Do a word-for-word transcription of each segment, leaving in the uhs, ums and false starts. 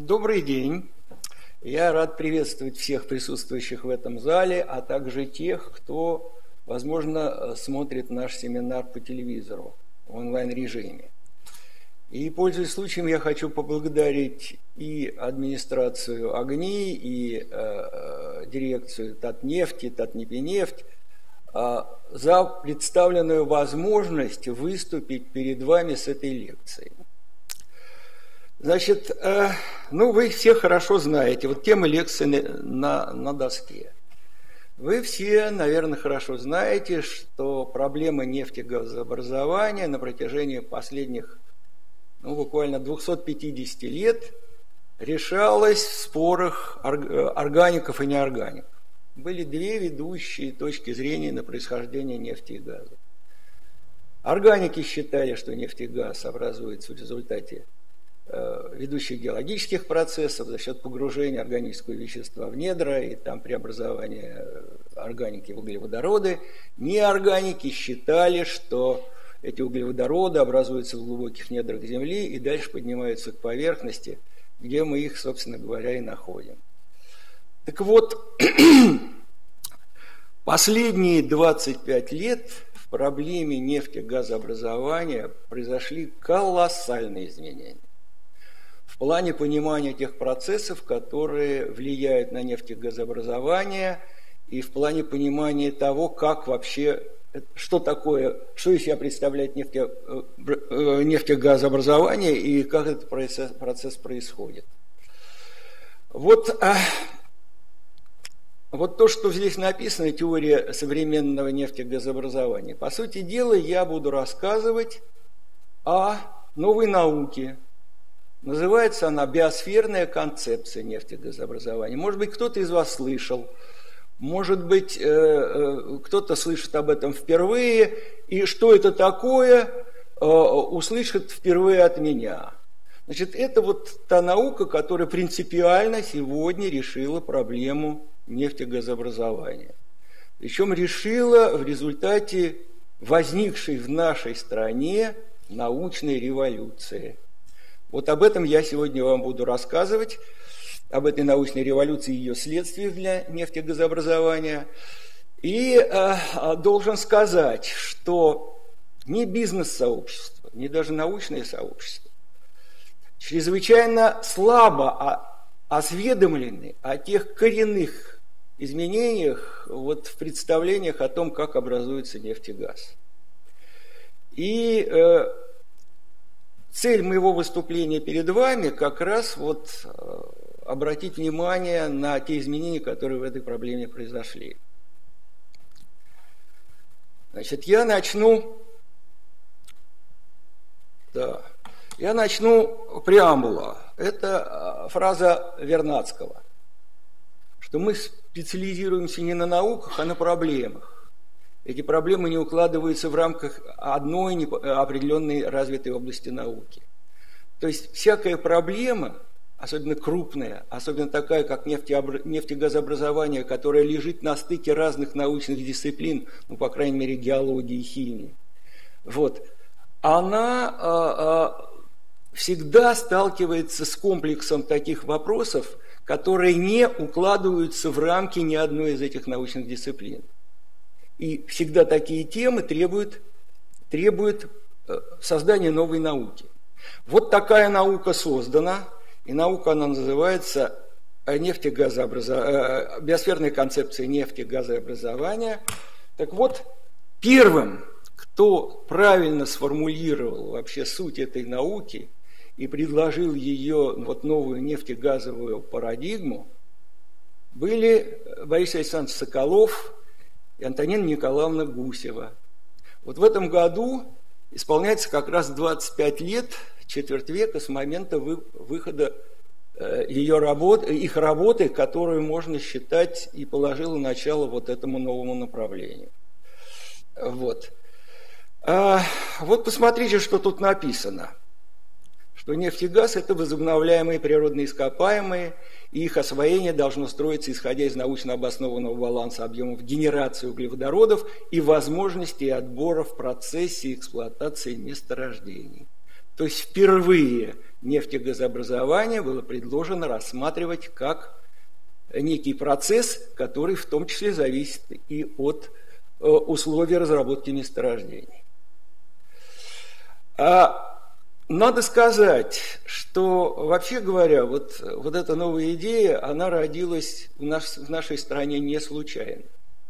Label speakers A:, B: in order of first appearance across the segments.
A: Добрый день. Я рад приветствовать всех присутствующих в этом зале, а также тех, кто, возможно, смотрит наш семинар по телевизору в онлайн-режиме. И, пользуясь случаем, я хочу поблагодарить и администрацию «Огни», и э, дирекцию Татнефти, Татнефть э, за представленную возможность выступить перед вами с этой лекцией. Значит, э, ну вы все хорошо знаете, вот тема лекции на, на доске. Вы все, наверное, хорошо знаете, что проблема нефтегазообразования на протяжении последних, ну, буквально двухсот пятидесяти лет решалась в спорах органиков и неоргаников. Были две ведущие точки зрения на происхождение нефти и газа. Органики считали, что нефть и газ образуются в результате ведущих геологических процессов за счет погружения органического вещества в недра и там преобразования органики в углеводороды. Неорганики считали, что эти углеводороды образуются в глубоких недрах Земли и дальше поднимаются к поверхности, где мы их, собственно говоря, и находим. Так вот, последние двадцать пять лет в проблеме нефтегазообразования произошли колоссальные изменения в плане понимания тех процессов, которые влияют на нефтегазообразование, и в плане понимания того, как вообще, что такое, что из себя представляет нефте, нефтегазообразование и как этот процесс, процесс происходит. Вот, вот то, что здесь написано, теория современного нефтегазообразования. По сути дела, я буду рассказывать о новой науке. Называется она «Биосферная концепция нефтегазообразования». Может быть, кто-то из вас слышал, может быть, кто-то слышит об этом впервые, и что это такое, услышит впервые от меня. Значит, это вот та наука, которая принципиально сегодня решила проблему нефтегазообразования. Причем решила в результате возникшей в нашей стране научной революции. Вот об этом я сегодня вам буду рассказывать, об этой научной революции и ее следствиях для нефтегазообразования. И э, должен сказать, что ни бизнес-сообщество, ни даже научное сообщество чрезвычайно слабо осведомлены о тех коренных изменениях вот, в представлениях о том, как образуется нефть и газ. И э, цель моего выступления перед вами как раз вот обратить внимание на те изменения, которые в этой проблеме произошли. Значит, я начну, да, я начну преамбула. Это фраза Вернадского, что мы специализируемся не на науках, а на проблемах. Эти проблемы не укладываются в рамках одной определенной развитой области науки. То есть всякая проблема, особенно крупная, особенно такая, как нефтегазообразование, которая лежит на стыке разных научных дисциплин, ну, по крайней мере, геологии и химии, вот, она а, а, всегда сталкивается с комплексом таких вопросов, которые не укладываются в рамки ни одной из этих научных дисциплин. И всегда такие темы требуют, требуют создания новой науки. Вот такая наука создана, и наука она называется нефтегазообразование, биосферная концепция нефтегазообразования. Так вот, первым, кто правильно сформулировал вообще суть этой науки и предложил ее, вот новую нефтегазовую парадигму, были Борис Александрович Соколов и Антонина Николаевна Гусева. Вот в этом году исполняется как раз двадцать пять лет, четверть века с момента выхода ее работы, их работы, которую можно считать и положила начало вот этому новому направлению. Вот. А, вот посмотрите, что тут написано. Что нефть и газ – это возобновляемые природные ископаемые, и их освоение должно строиться, исходя из научно обоснованного баланса объемов генерации углеводородов и возможностей отбора в процессе эксплуатации месторождений. То есть впервые нефтегазообразование было предложено рассматривать как некий процесс, который в том числе зависит и от условий разработки месторождений. А надо сказать, что, вообще говоря, вот, вот эта новая идея, она родилась в, наш, в нашей стране не случайно.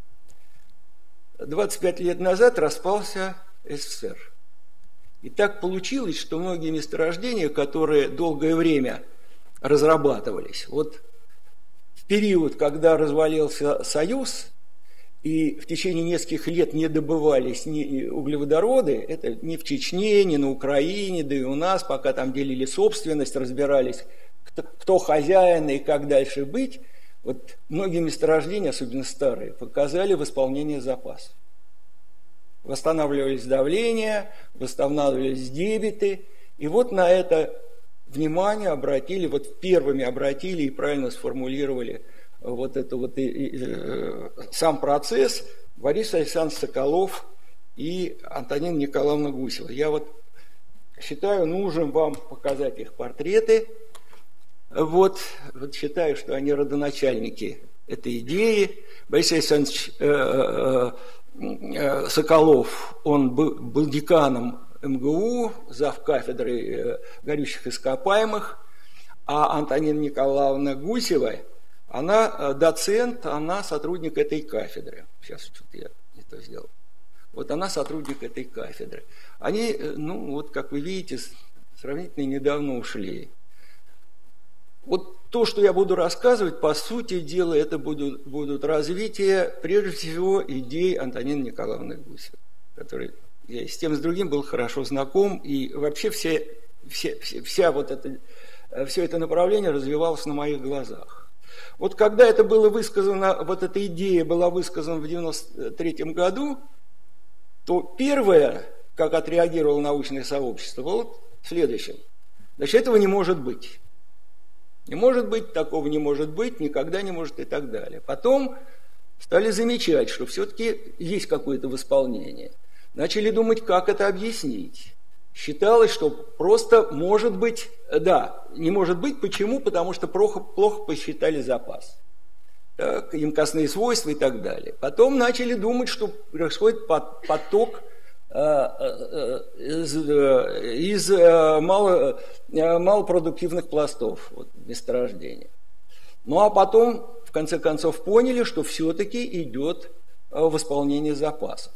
A: двадцать пять лет назад распался СССР. И так получилось, что многие месторождения, которые долгое время разрабатывались, вот в период, когда развалился Союз, и в течение нескольких лет не добывались ни углеводороды, это ни в Чечне, ни на Украине, да и у нас, пока там делили собственность, разбирались, кто, кто хозяин и как дальше быть, вот многие месторождения, особенно старые, показали восполнение запасов. Восстанавливались давления, восстанавливались дебиты, и вот на это внимание обратили, вот первыми обратили и правильно сформулировали вот это вот и, и, э, сам процесс Борис Александрович Соколов и Антонина Николаевна Гусева. Я вот считаю нужным вам показать их портреты. Вот, вот считаю, что они родоначальники этой идеи. Борис Александрович э, э, Соколов, он был, был деканом эм гэ у, зав. Кафедрой э, горючих ископаемых, а Антонина Николаевна Гусева, она доцент, она сотрудник этой кафедры. Сейчас что-то я не то сделал. Вот она сотрудник этой кафедры. Они, ну, вот как вы видите, сравнительно недавно ушли. Вот то, что я буду рассказывать, по сути дела, это будут, будут развитие, прежде всего, идей Антонины Николаевны Гусевой, которой я с тем, с другим был хорошо знаком, и вообще все, все, все, вся вот это, все это направление развивалось на моих глазах. Вот когда это было высказано, вот эта идея была высказана в девяносто третьем году, то первое, как отреагировало научное сообщество, было следующее. Значит, этого не может быть. Не может быть, такого не может быть, никогда не может и так далее. Потом стали замечать, что все-таки есть какое-то восполнение. Начали думать, как это объяснить. Считалось, что просто может быть, да, не может быть. Почему? Потому что плохо, плохо посчитали запас. Так, емкостные свойства и так далее. Потом начали думать, что происходит поток э, э, из, э, из э, мало, э, малопродуктивных пластов вот, месторождения. Ну а потом, в конце концов, поняли, что все-таки идет восполнение запасов.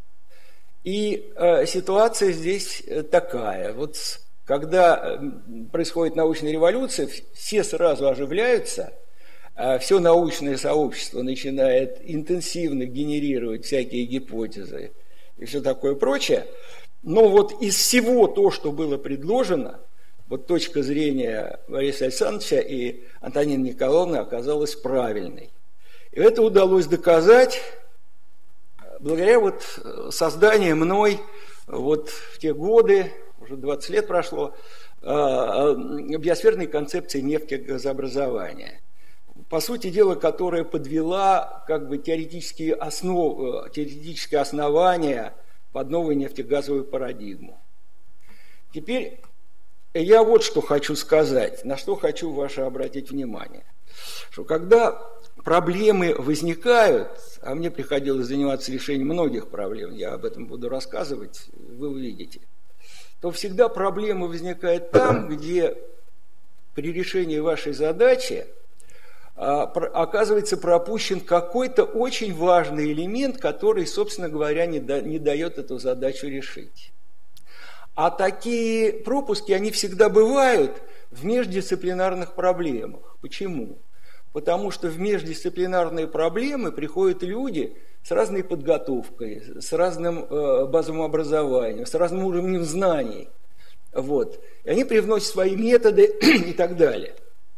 A: И э, ситуация здесь такая. Вот когда происходит научная революция, все сразу оживляются, э, все научное сообщество начинает интенсивно генерировать всякие гипотезы и все такое прочее. Но вот из всего то, что было предложено, вот точка зрения Бориса Александровича и Антонины Николаевны оказалась правильной. И это удалось доказать благодаря вот созданию мной вот в те годы, уже двадцать лет прошло, биосферной концепции нефтегазообразования. По сути дела, которая подвела как бы теоретические основы, теоретические основания под новую нефтегазовую парадигму. Теперь я вот что хочу сказать, на что хочу ваше обратить внимание. Что когда проблемы возникают, а мне приходилось заниматься решением многих проблем, я об этом буду рассказывать, вы увидите, то всегда проблема возникает там, где при решении вашей задачи а, про, оказывается пропущен какой-то очень важный элемент, который, собственно говоря, не, да, не дает эту задачу решить. А такие пропуски, они всегда бывают в междисциплинарных проблемах. Почему? Потому что в междисциплинарные проблемы приходят люди с разной подготовкой, с разным э, базовым образованием, с разным уровнем знаний. Вот. И они привносят свои методы и так далее.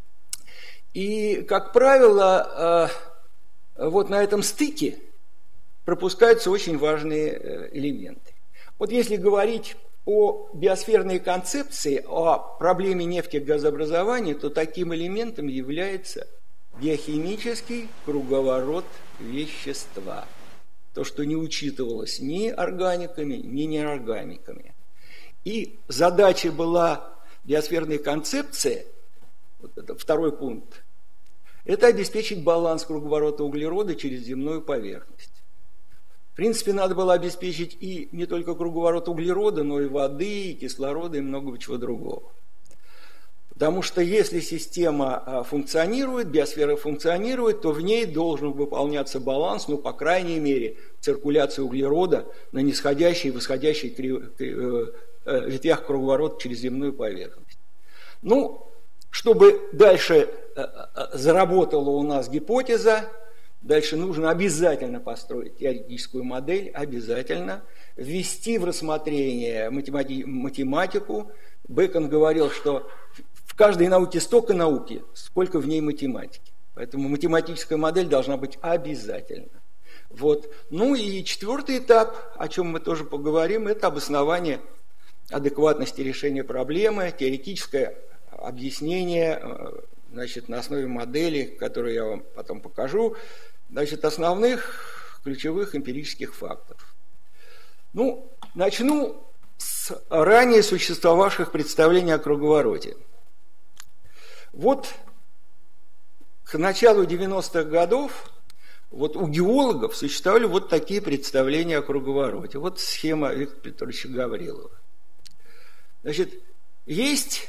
A: И, как правило, э, вот на этом стыке пропускаются очень важные элементы. Вот если говорить о биосферной концепции, о проблеме нефтегазообразования, то таким элементом является биохимический круговорот вещества. То, что не учитывалось ни органиками, ни неорганиками. И задача была биосферной концепции, вот это второй пункт, это обеспечить баланс круговорота углерода через земную поверхность. В принципе, надо было обеспечить и не только круговорот углерода, но и воды, и кислорода, и много чего другого. Потому что если система функционирует, биосфера функционирует, то в ней должен выполняться баланс, ну, по крайней мере, циркуляция углерода на нисходящей и восходящей ветвях круговорота через земную поверхность. Ну, чтобы дальше заработала у нас гипотеза, дальше нужно обязательно построить теоретическую модель, обязательно ввести в рассмотрение математику. Бэкон говорил, что в каждой науке столько науки, сколько в ней математики. Поэтому математическая модель должна быть обязательно. Вот. Ну и четвертый этап, о чем мы тоже поговорим, это обоснование адекватности решения проблемы, теоретическое объяснение, значит, на основе модели, которую я вам потом покажу, значит, основных ключевых эмпирических фактов. Ну, начну с ранее существовавших представлений о круговороте. Вот к началу девяностых годов вот у геологов существовали вот такие представления о круговороте. Вот схема Виктора Петровича Гаврилова. Значит, есть,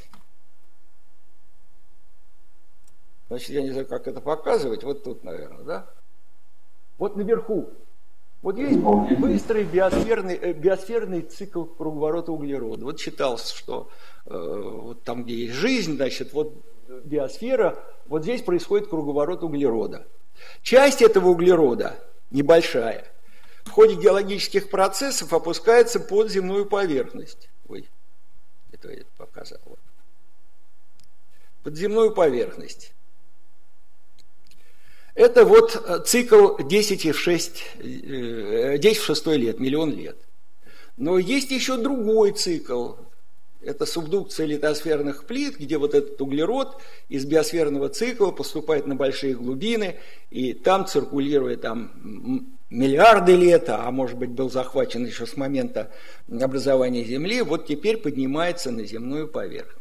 A: значит, я не знаю, как это показывать, вот тут, наверное, да? Вот наверху. Вот есть быстрый биосферный, биосферный цикл круговорота углерода. Вот считалось, что э, вот там, где есть жизнь, значит, вот биосфера, вот здесь происходит круговорот углерода. Часть этого углерода, небольшая, в ходе геологических процессов опускается под земную поверхность. Ой, это я показал. Под земную поверхность. Это вот цикл десять в шестой лет, миллион лет. Но есть еще другой цикл. Это субдукция литосферных плит, где вот этот углерод из биосферного цикла поступает на большие глубины, и там, циркулируя там миллиарды лет, а может быть был захвачен еще с момента образования Земли, вот теперь поднимается на земную поверхность.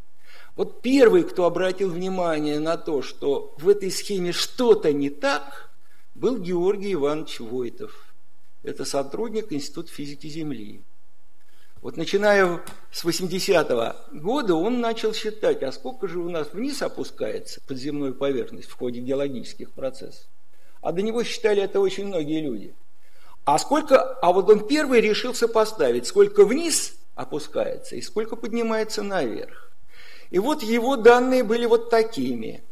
A: Вот первый, кто обратил внимание на то, что в этой схеме что-то не так, был Георгий Иванович Войтов. Это сотрудник Института физики Земли. Вот начиная с восьмидесятого года он начал считать, а сколько же у нас вниз опускается под земную поверхность в ходе геологических процессов. А до него считали это очень многие люди. А сколько, а вот он первый решился поставить, сколько вниз опускается и сколько поднимается наверх. И вот его данные были вот такими.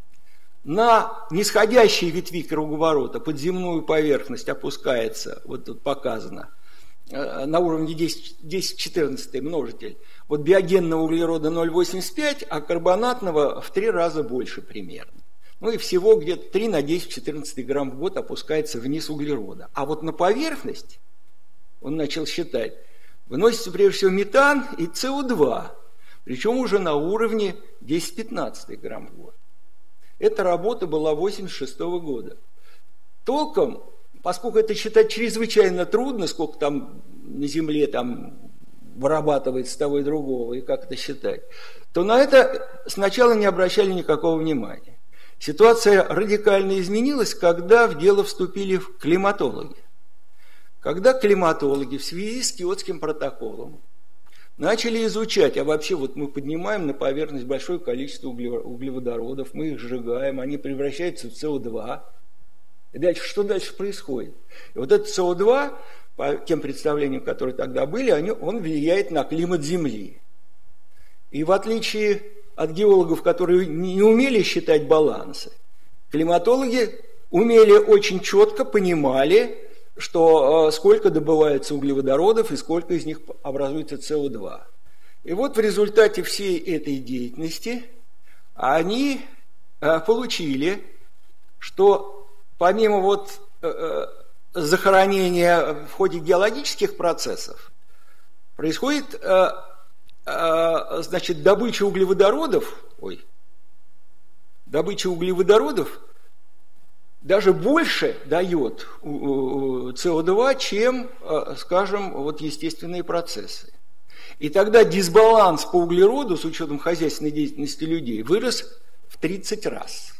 A: На нисходящей ветви круговорота под земную поверхность опускается, вот тут показано, на уровне десять в четырнадцатой множитель, вот биогенного углерода ноль целых восемьдесят пять сотых, а карбонатного в три раза больше примерно. Ну и всего где-то три на десять в четырнадцатой грамм в год опускается вниз углерода. А вот на поверхность, он начал считать, выносится прежде всего метан и С О два. Причем уже на уровне десять в пятнадцатой грамм в год. Эта работа была восемьдесят шестого года. Толком, поскольку это считать чрезвычайно трудно, сколько там на Земле там вырабатывается того и другого, и как это считать, то на это сначала не обращали никакого внимания. Ситуация радикально изменилась, когда в дело вступили климатологи. Когда климатологи в связи с Киотским протоколом начали изучать, а вообще вот мы поднимаем на поверхность большое количество углеводородов, мы их сжигаем, они превращаются в С О два. И дальше, что дальше происходит? И вот этот С О два, по тем представлениям, которые тогда были, они, он влияет на климат Земли. И в отличие от геологов, которые не умели считать балансы, климатологи умели очень четко, понимали, что сколько добывается углеводородов и сколько из них образуется С О два. И вот в результате всей этой деятельности они получили, что помимо вот захоронения в ходе геологических процессов происходит, значит, добыча углеводородов, ой, добыча углеводородов даже больше дает С О два, чем, скажем, вот естественные процессы. И тогда дисбаланс по углероду с учетом хозяйственной деятельности людей вырос в тридцать раз.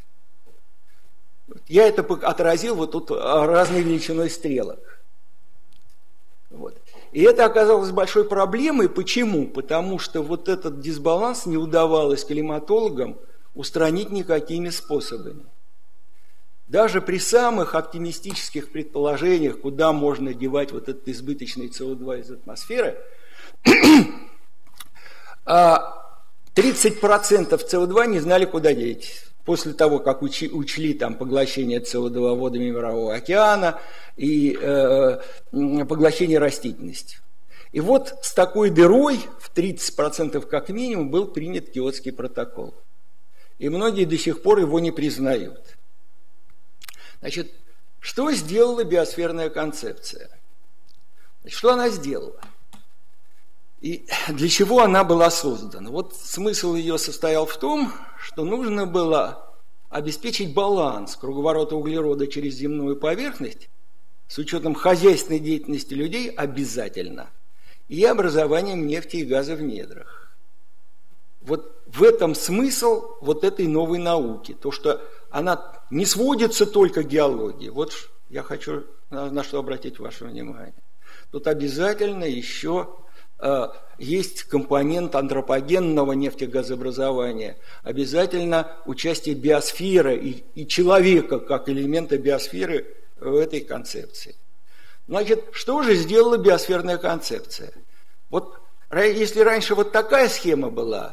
A: Я это отразил вот тут разной величиной стрелок. Вот. И это оказалось большой проблемой. Почему? Потому что вот этот дисбаланс не удавалось климатологам устранить никакими способами. Даже при самых оптимистических предположениях, куда можно девать вот этот избыточный С О два из атмосферы, тридцать процентов С О два не знали, куда деть. После того, как учи, учли там, поглощение С О два водами Мирового океана и э, поглощение растительности. И вот с такой дырой в тридцать процентов как минимум был принят Киотский протокол. И многие до сих пор его не признают. Значит, что сделала биосферная концепция? Значит, что она сделала? И для чего она была создана? Вот смысл ее состоял в том, что нужно было обеспечить баланс круговорота углерода через земную поверхность с учетом хозяйственной деятельности людей обязательно и образованием нефти и газа в недрах. Вот в этом смысл вот этой новой науки, то, что она не сводится только к геологии. Вот я хочу на, на что обратить ваше внимание. Тут обязательно еще э, есть компонент антропогенного нефтегазообразования, обязательно участие биосферы и, и человека как элемента биосферы в этой концепции. Значит, что же сделала биосферная концепция? Вот если раньше вот такая схема была,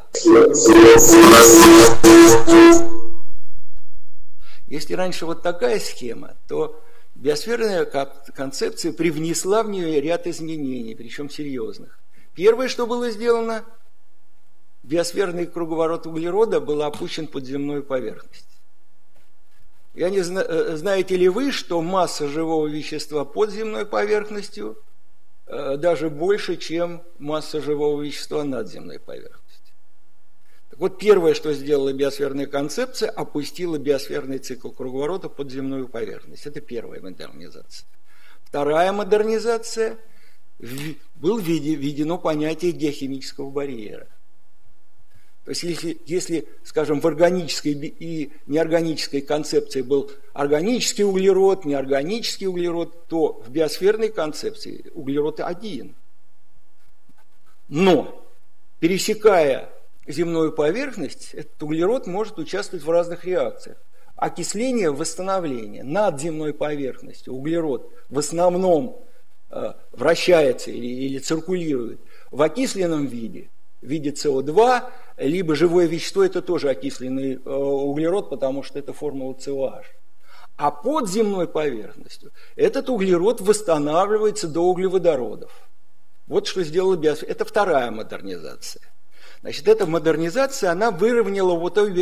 A: если раньше вот такая схема, то биосферная концепция привнесла в нее ряд изменений, причем серьезных. Первое, что было сделано, биосферный круговорот углерода был опущен под земную поверхность. Я не знаю, знаете ли вы, что масса живого вещества под земной поверхностью даже больше, чем масса живого вещества над земной поверхностью. Так вот, первое, что сделала биосферная концепция, опустила биосферный цикл круговорота под земную поверхность. Это первая модернизация. Вторая модернизация – было введено понятие геохимического барьера. То есть, если, если, скажем, в органической и неорганической концепции был органический углерод, неорганический углерод, то в биосферной концепции углерод один. Но, пересекая земную поверхность, этот углерод может участвовать в разных реакциях. Окисление, восстановление. Над земной поверхностью углерод в основном э, вращается или, или циркулирует в окисленном виде, в виде С О два, либо живое вещество, это тоже окисленный э, углерод, потому что это формула С О H. А под земной поверхностью этот углерод восстанавливается до углеводородов. Вот что сделала биосфера. Это вторая модернизация. Значит, эта модернизация, она выровняла вот обе,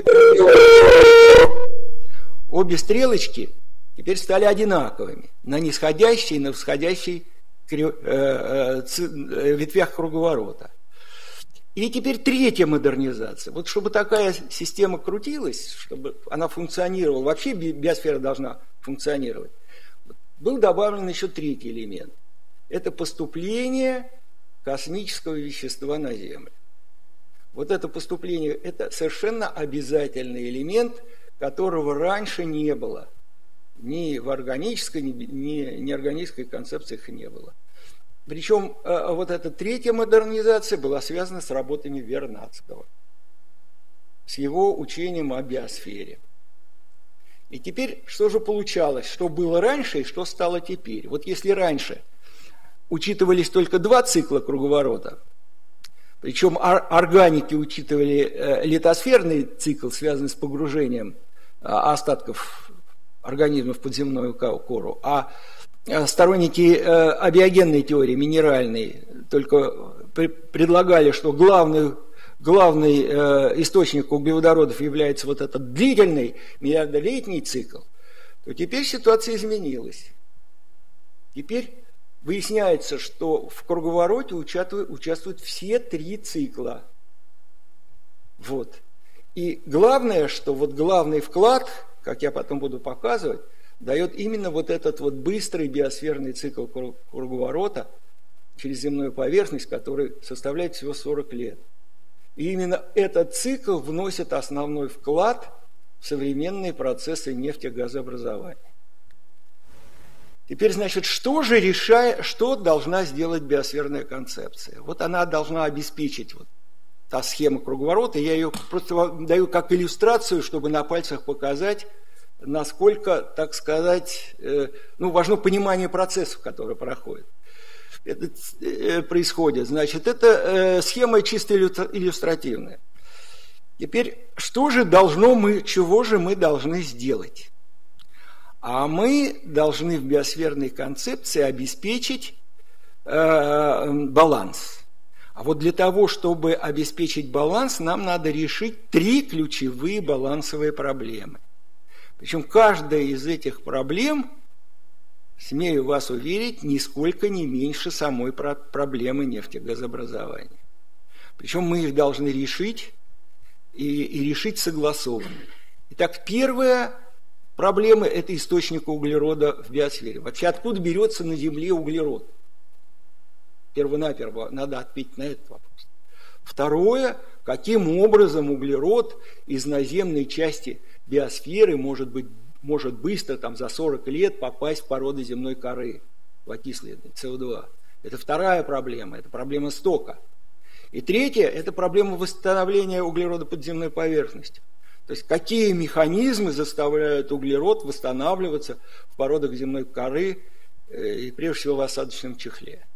A: обе стрелочки, теперь стали одинаковыми на нисходящей и на восходящей э, э, ветвях круговорота. И теперь третья модернизация. Вот чтобы такая система крутилась, чтобы она функционировала, вообще биосфера должна функционировать, был добавлен еще третий элемент. Это поступление космического вещества на Землю. Вот это поступление, это совершенно обязательный элемент, которого раньше не было. Ни в органической, ни в неорганической концепциях не было. Причем вот эта третья модернизация была связана с работами Вернадского, с его учением о биосфере. И теперь, что же получалось, что было раньше и что стало теперь? Вот если раньше учитывались только два цикла круговорота, причем органики учитывали литосферный цикл, связанный с погружением остатков организмов под земную кору, а сторонники абиогенной теории, минеральной, только предлагали, что главный, главный источник углеводородов является вот этот длительный миллиардолетний цикл, то теперь ситуация изменилась. Теперь выясняется, что в круговороте участвуют, участвуют все три цикла. Вот. И главное, что вот главный вклад, как я потом буду показывать, дает именно вот этот вот быстрый биосферный цикл круговорота, через земную поверхность, который составляет всего сорок лет. И именно этот цикл вносит основной вклад в современные процессы нефтегазообразования. Теперь, значит, что же решает, что должна сделать биосферная концепция? Вот она должна обеспечить вот та схема круговорота, я ее просто даю как иллюстрацию, чтобы на пальцах показать, насколько, так сказать, э, ну, важно понимание процессов, которые проходят. Это э, происходит. Значит, это э, схема чисто иллюстративная. Теперь, что же должно мы, чего же мы должны сделать? А мы должны в биосферной концепции обеспечить э, баланс. А вот для того, чтобы обеспечить баланс, нам надо решить три ключевые балансовые проблемы. Причем каждая из этих проблем, смею вас уверить, нисколько не меньше самой проблемы нефтегазообразования. Причем мы их должны решить и, и решить согласованно. Итак, первая проблема – это источник углерода в биосфере. Вообще, откуда берется на Земле углерод? Первонаперво надо ответить на этот вопрос. Второе, каким образом углерод из наземной части биосферы может, быть, может быстро, там, за сорок лет попасть в породы земной коры, в окислый С О два. Это вторая проблема, это проблема стока. И третье, это проблема восстановления углерода под земной поверхностью. То есть какие механизмы заставляют углерод восстанавливаться в породах земной коры и прежде всего в осадочном чехле.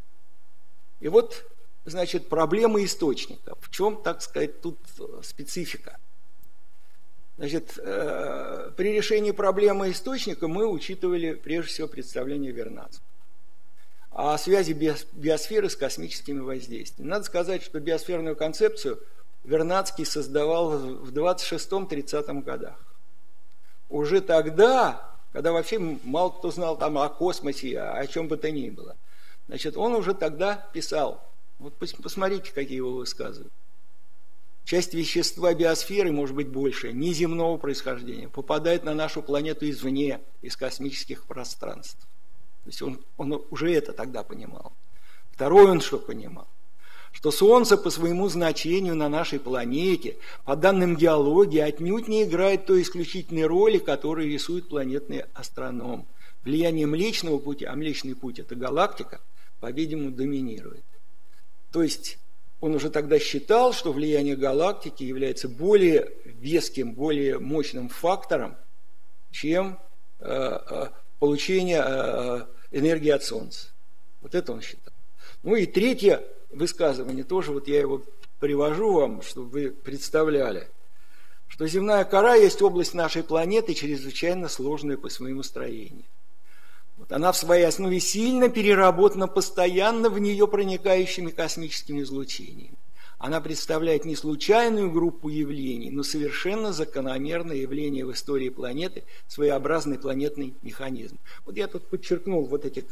A: И вот, значит, проблема источника. В чем, так сказать, тут специфика? Значит, э, при решении проблемы источника мы учитывали прежде всего представление Вернадского о связи биосферы с космическими воздействиями. Надо сказать, что биосферную концепцию Вернадский создавал в двадцать шестом — тридцатом годах. Уже тогда, когда вообще мало кто знал там о космосе, о чем бы то ни было, значит, он уже тогда писал. Вот посмотрите, какие его высказывания. Часть вещества биосферы, может быть больше, неземного происхождения, попадает на нашу планету извне, из космических пространств. То есть он, он уже это тогда понимал. Второе он что понимал? Что Солнце по своему значению на нашей планете, по данным геологии, отнюдь не играет той исключительной роли, которую рисует планетный астроном. Влияние Млечного пути, а Млечный путь – это галактика, по-видимому, доминирует. То есть он уже тогда считал, что влияние галактики является более веским, более мощным фактором, чем э, э, получение э, энергии от Солнца. Вот это он считал. Ну и третье высказывание, тоже вот я его привожу вам, чтобы вы представляли, что земная кора есть область нашей планеты, чрезвычайно сложная по своему строению. Вот она в своей основе сильно переработана постоянно в нее проникающими космическими излучениями. Она представляет не случайную группу явлений, но совершенно закономерное явление в истории планеты, своеобразный планетный механизм. Вот я тут подчеркнул вот эти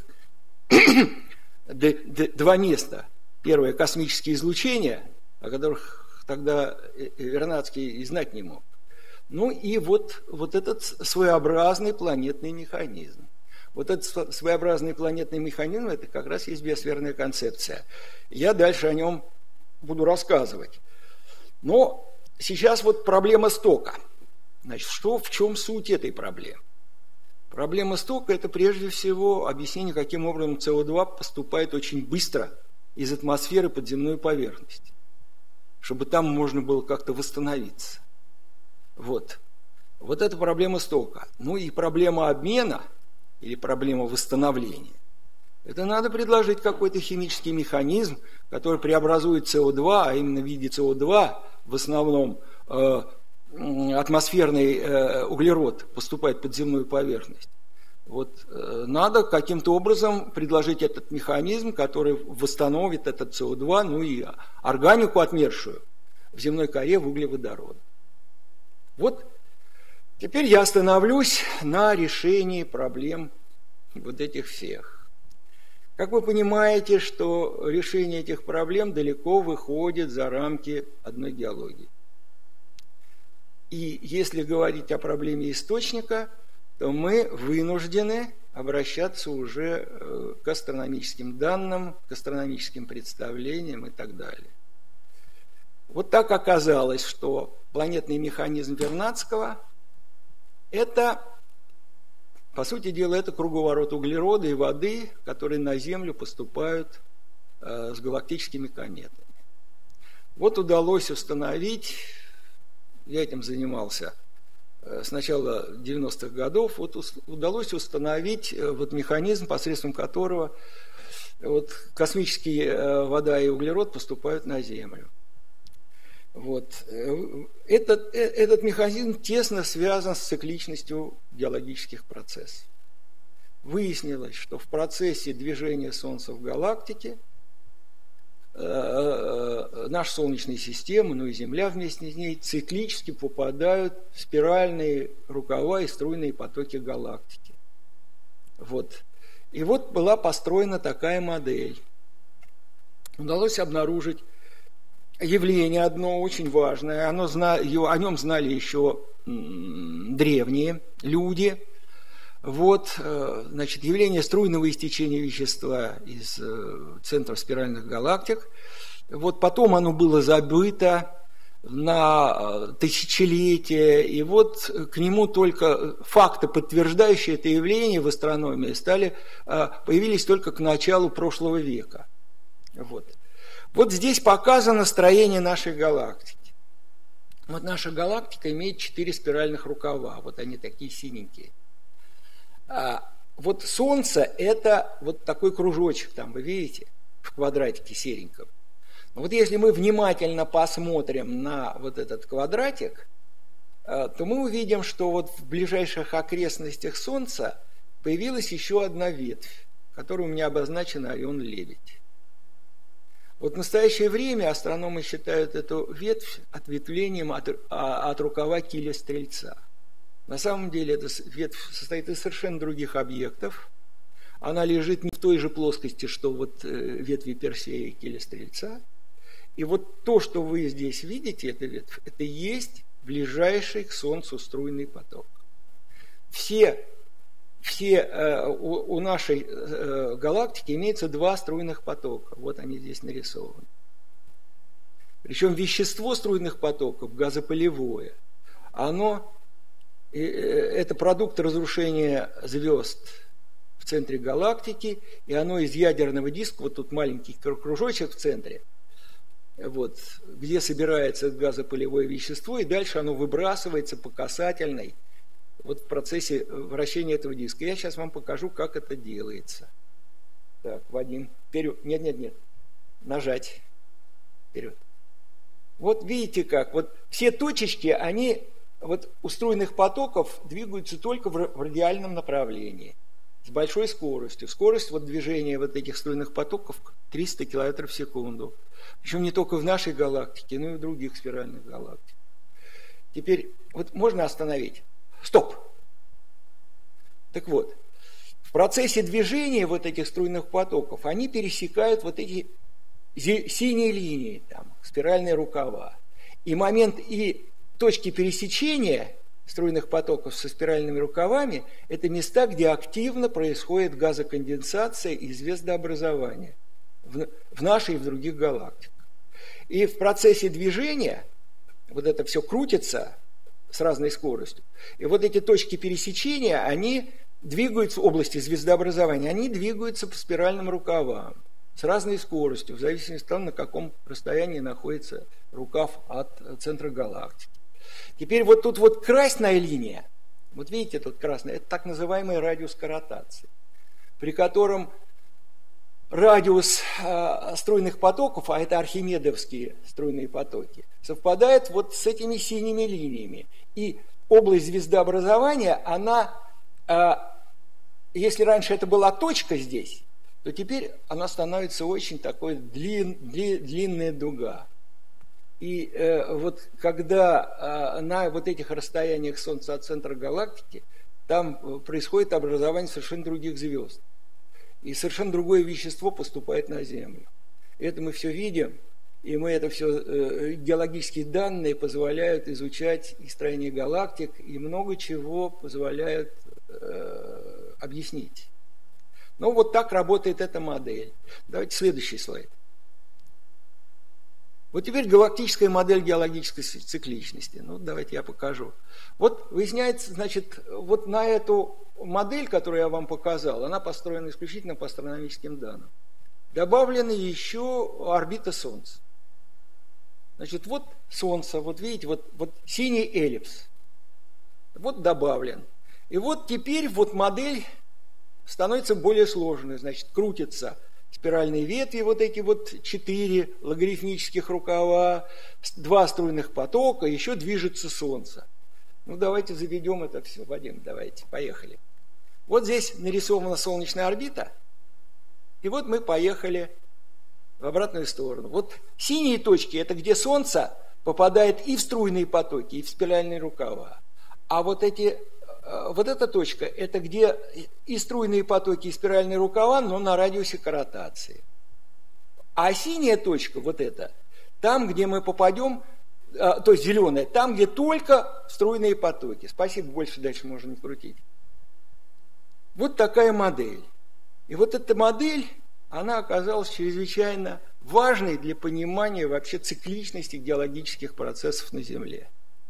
A: два места. Первое – космические излучения, о которых тогда Вернадский и знать не мог. Ну и вот, вот этот своеобразный планетный механизм. Вот этот своеобразный планетный механизм – это как раз есть биосферная концепция. Я дальше о нем буду рассказывать. Но сейчас вот проблема стока. Значит, что, в чем суть этой проблемы? Проблема стока – это прежде всего объяснение, каким образом С О два поступает очень быстро из атмосферы под земную поверхность, чтобы там можно было как-то восстановиться. Вот. Вот это проблема стока. Ну и проблема обмена или проблема восстановления. Это надо предложить какой-то химический механизм, который преобразует С О два, а именно в виде С О два в основном э, атмосферный э, углерод поступает под земную поверхность. Вот, э, надо каким-то образом предложить этот механизм, который восстановит этот С О два, ну и органику отмершую в земной коре в углеводород. Вот теперь я остановлюсь на решении проблем вот этих всех. Как вы понимаете, что решение этих проблем далеко выходит за рамки одной геологии. И если говорить о проблеме источника, то мы вынуждены обращаться уже к астрономическим данным, к астрономическим представлениям и так далее. Вот так оказалось, что планетный механизм Вернадского – это, по сути дела, это круговорот углерода и воды, которые на Землю поступают с галактическими кометами. Вот удалось установить, я этим занимался с начала девяностых годов, вот удалось установить вот механизм, посредством которого вот космические вода и углерод поступают на Землю. Вот. Этот, этот механизм тесно связан с цикличностью геологических процессов. Выяснилось, что в процессе движения Солнца в галактике наша Солнечная система, ну и Земля вместе с ней, циклически попадают в спиральные рукава и струйные потоки галактики. Вот. И вот была построена такая модель. Удалось обнаружить явление одно очень важное. Оно, о нем знали еще древние люди. Вот, значит, явление струйного истечения вещества из центров спиральных галактик. Вот потом оно было забыто на тысячелетия, и вот к нему только факты, подтверждающие это явление в астрономии, стали, появились только к началу прошлого века. Вот. Вот здесь показано строение нашей галактики. Вот наша галактика имеет четыре спиральных рукава, вот они такие синенькие. А вот Солнце – это вот такой кружочек, там вы видите, в квадратике сереньком. Вот если мы внимательно посмотрим на вот этот квадратик, то мы увидим, что вот в ближайших окрестностях Солнца появилась еще одна ветвь, которая у меня обозначена Орион-Лебедь. Вот в настоящее время астрономы считают эту ветвь ответвлением от, от рукава киля Стрельца. На самом деле эта ветвь состоит из совершенно других объектов. Она лежит не в той же плоскости, что вот ветви Персея и киля Стрельца. И вот то, что вы здесь видите, эта ветвь, это и есть ближайший к Солнцу струйный поток. Все, все э, у, у нашей э, галактики имеется два струйных потока. Вот они здесь нарисованы. Причем вещество струйных потоков, газопылевое, оно, э, это продукт разрушения звезд в центре галактики, и оно из ядерного диска, вот тут маленький кружочек в центре, вот, где собирается газопылевое вещество, и дальше оно выбрасывается по касательной вот в процессе вращения этого диска. Я сейчас вам покажу, как это делается. Так, Вадим, вперед. Нет, нет, нет. Нажать. Вперед. Вот видите как. Вот все точечки, они вот у струйных потоков двигаются только в радиальном направлении. С большой скоростью. Скорость вот движения вот этих струйных потоков триста километров в секунду. Причем не только в нашей галактике, но и в других спиральных галактиках. Теперь вот можно остановить. Стоп! Так вот, в процессе движения вот этих струйных потоков они пересекают вот эти синие линии, там, спиральные рукава. И момент и точки пересечения струйных потоков со спиральными рукавами – это места, где активно происходит газоконденсация и звездообразование в, в нашей и в других галактиках. И в процессе движения вот это все крутится с разной скоростью. И вот эти точки пересечения, они двигаются в области звездообразования, они двигаются по спиральным рукавам с разной скоростью, в зависимости от того, на каком расстоянии находится рукав от центра галактики. Теперь вот тут вот красная линия, вот видите, тут красная, это так называемый радиус корротации, при котором радиус э, струйных потоков, а это архимедовские струйные потоки, совпадает вот с этими синими линиями. И область звездообразования, она, э, если раньше это была точка здесь, то теперь она становится очень такой длин, длин, длинная дуга. И э, вот когда э, на вот этих расстояниях Солнца от центра галактики, там происходит образование совершенно других звезд. И совершенно другое вещество поступает на Землю. Это мы все видим, и мы это все, э, геологические данные позволяют изучать и строение галактик, и много чего позволяют э, объяснить. Ну, вот так работает эта модель. Давайте следующий слайд. Вот теперь галактическая модель геологической цикличности. Ну, давайте я покажу. Вот выясняется, значит, вот на эту модель, которую я вам показал, она построена исключительно по астрономическим данным. Добавлена еще орбита Солнца. Значит, вот Солнце, вот видите, вот, вот синий эллипс. Вот добавлен. И вот теперь вот модель становится более сложной. Значит, крутятся спиральные ветви, вот эти вот четыре логарифмических рукава, два струйных потока, еще движется Солнце. Ну, давайте заведем это все. Вадим, давайте, поехали. Вот здесь нарисована солнечная орбита, и вот мы поехали в обратную сторону. Вот синие точки – это где Солнце попадает и в струйные потоки, и в спиральные рукава. А вот эти, вот эта точка – это где и струйные потоки, и спиральные рукава, но на радиусе коротации. А синяя точка, вот эта, там, где мы попадем, то есть зеленая, там, где только струйные потоки. Спасибо, больше дальше можно не крутить. Вот такая модель. И вот эта модель, она оказалась чрезвычайно важной для понимания вообще цикличности геологических процессов на Земле.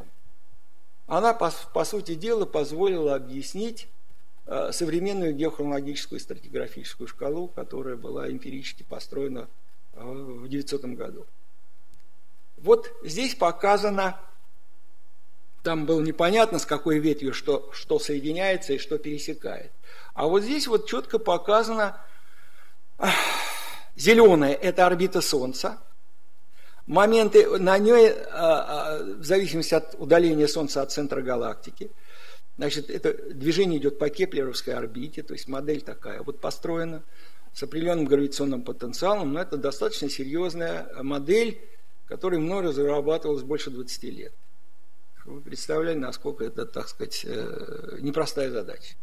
A: Она, по, по сути дела, позволила объяснить э, современную геохронологическую и стратиграфическую шкалу, которая была эмпирически построена э, в девятисотом году. Вот здесь показано, там было непонятно, с какой ветвью что, что соединяется и что пересекает. А вот здесь вот четко показано, зеленая – это орбита Солнца. Моменты на ней, в зависимости от удаления Солнца от центра галактики, значит, это движение идет по кеплеровской орбите, то есть модель такая вот построена с определенным гравитационным потенциалом, но это достаточно серьезная модель, которая мной разрабатывалась больше двадцати лет. Вы представляете, насколько это, так сказать, непростая задача.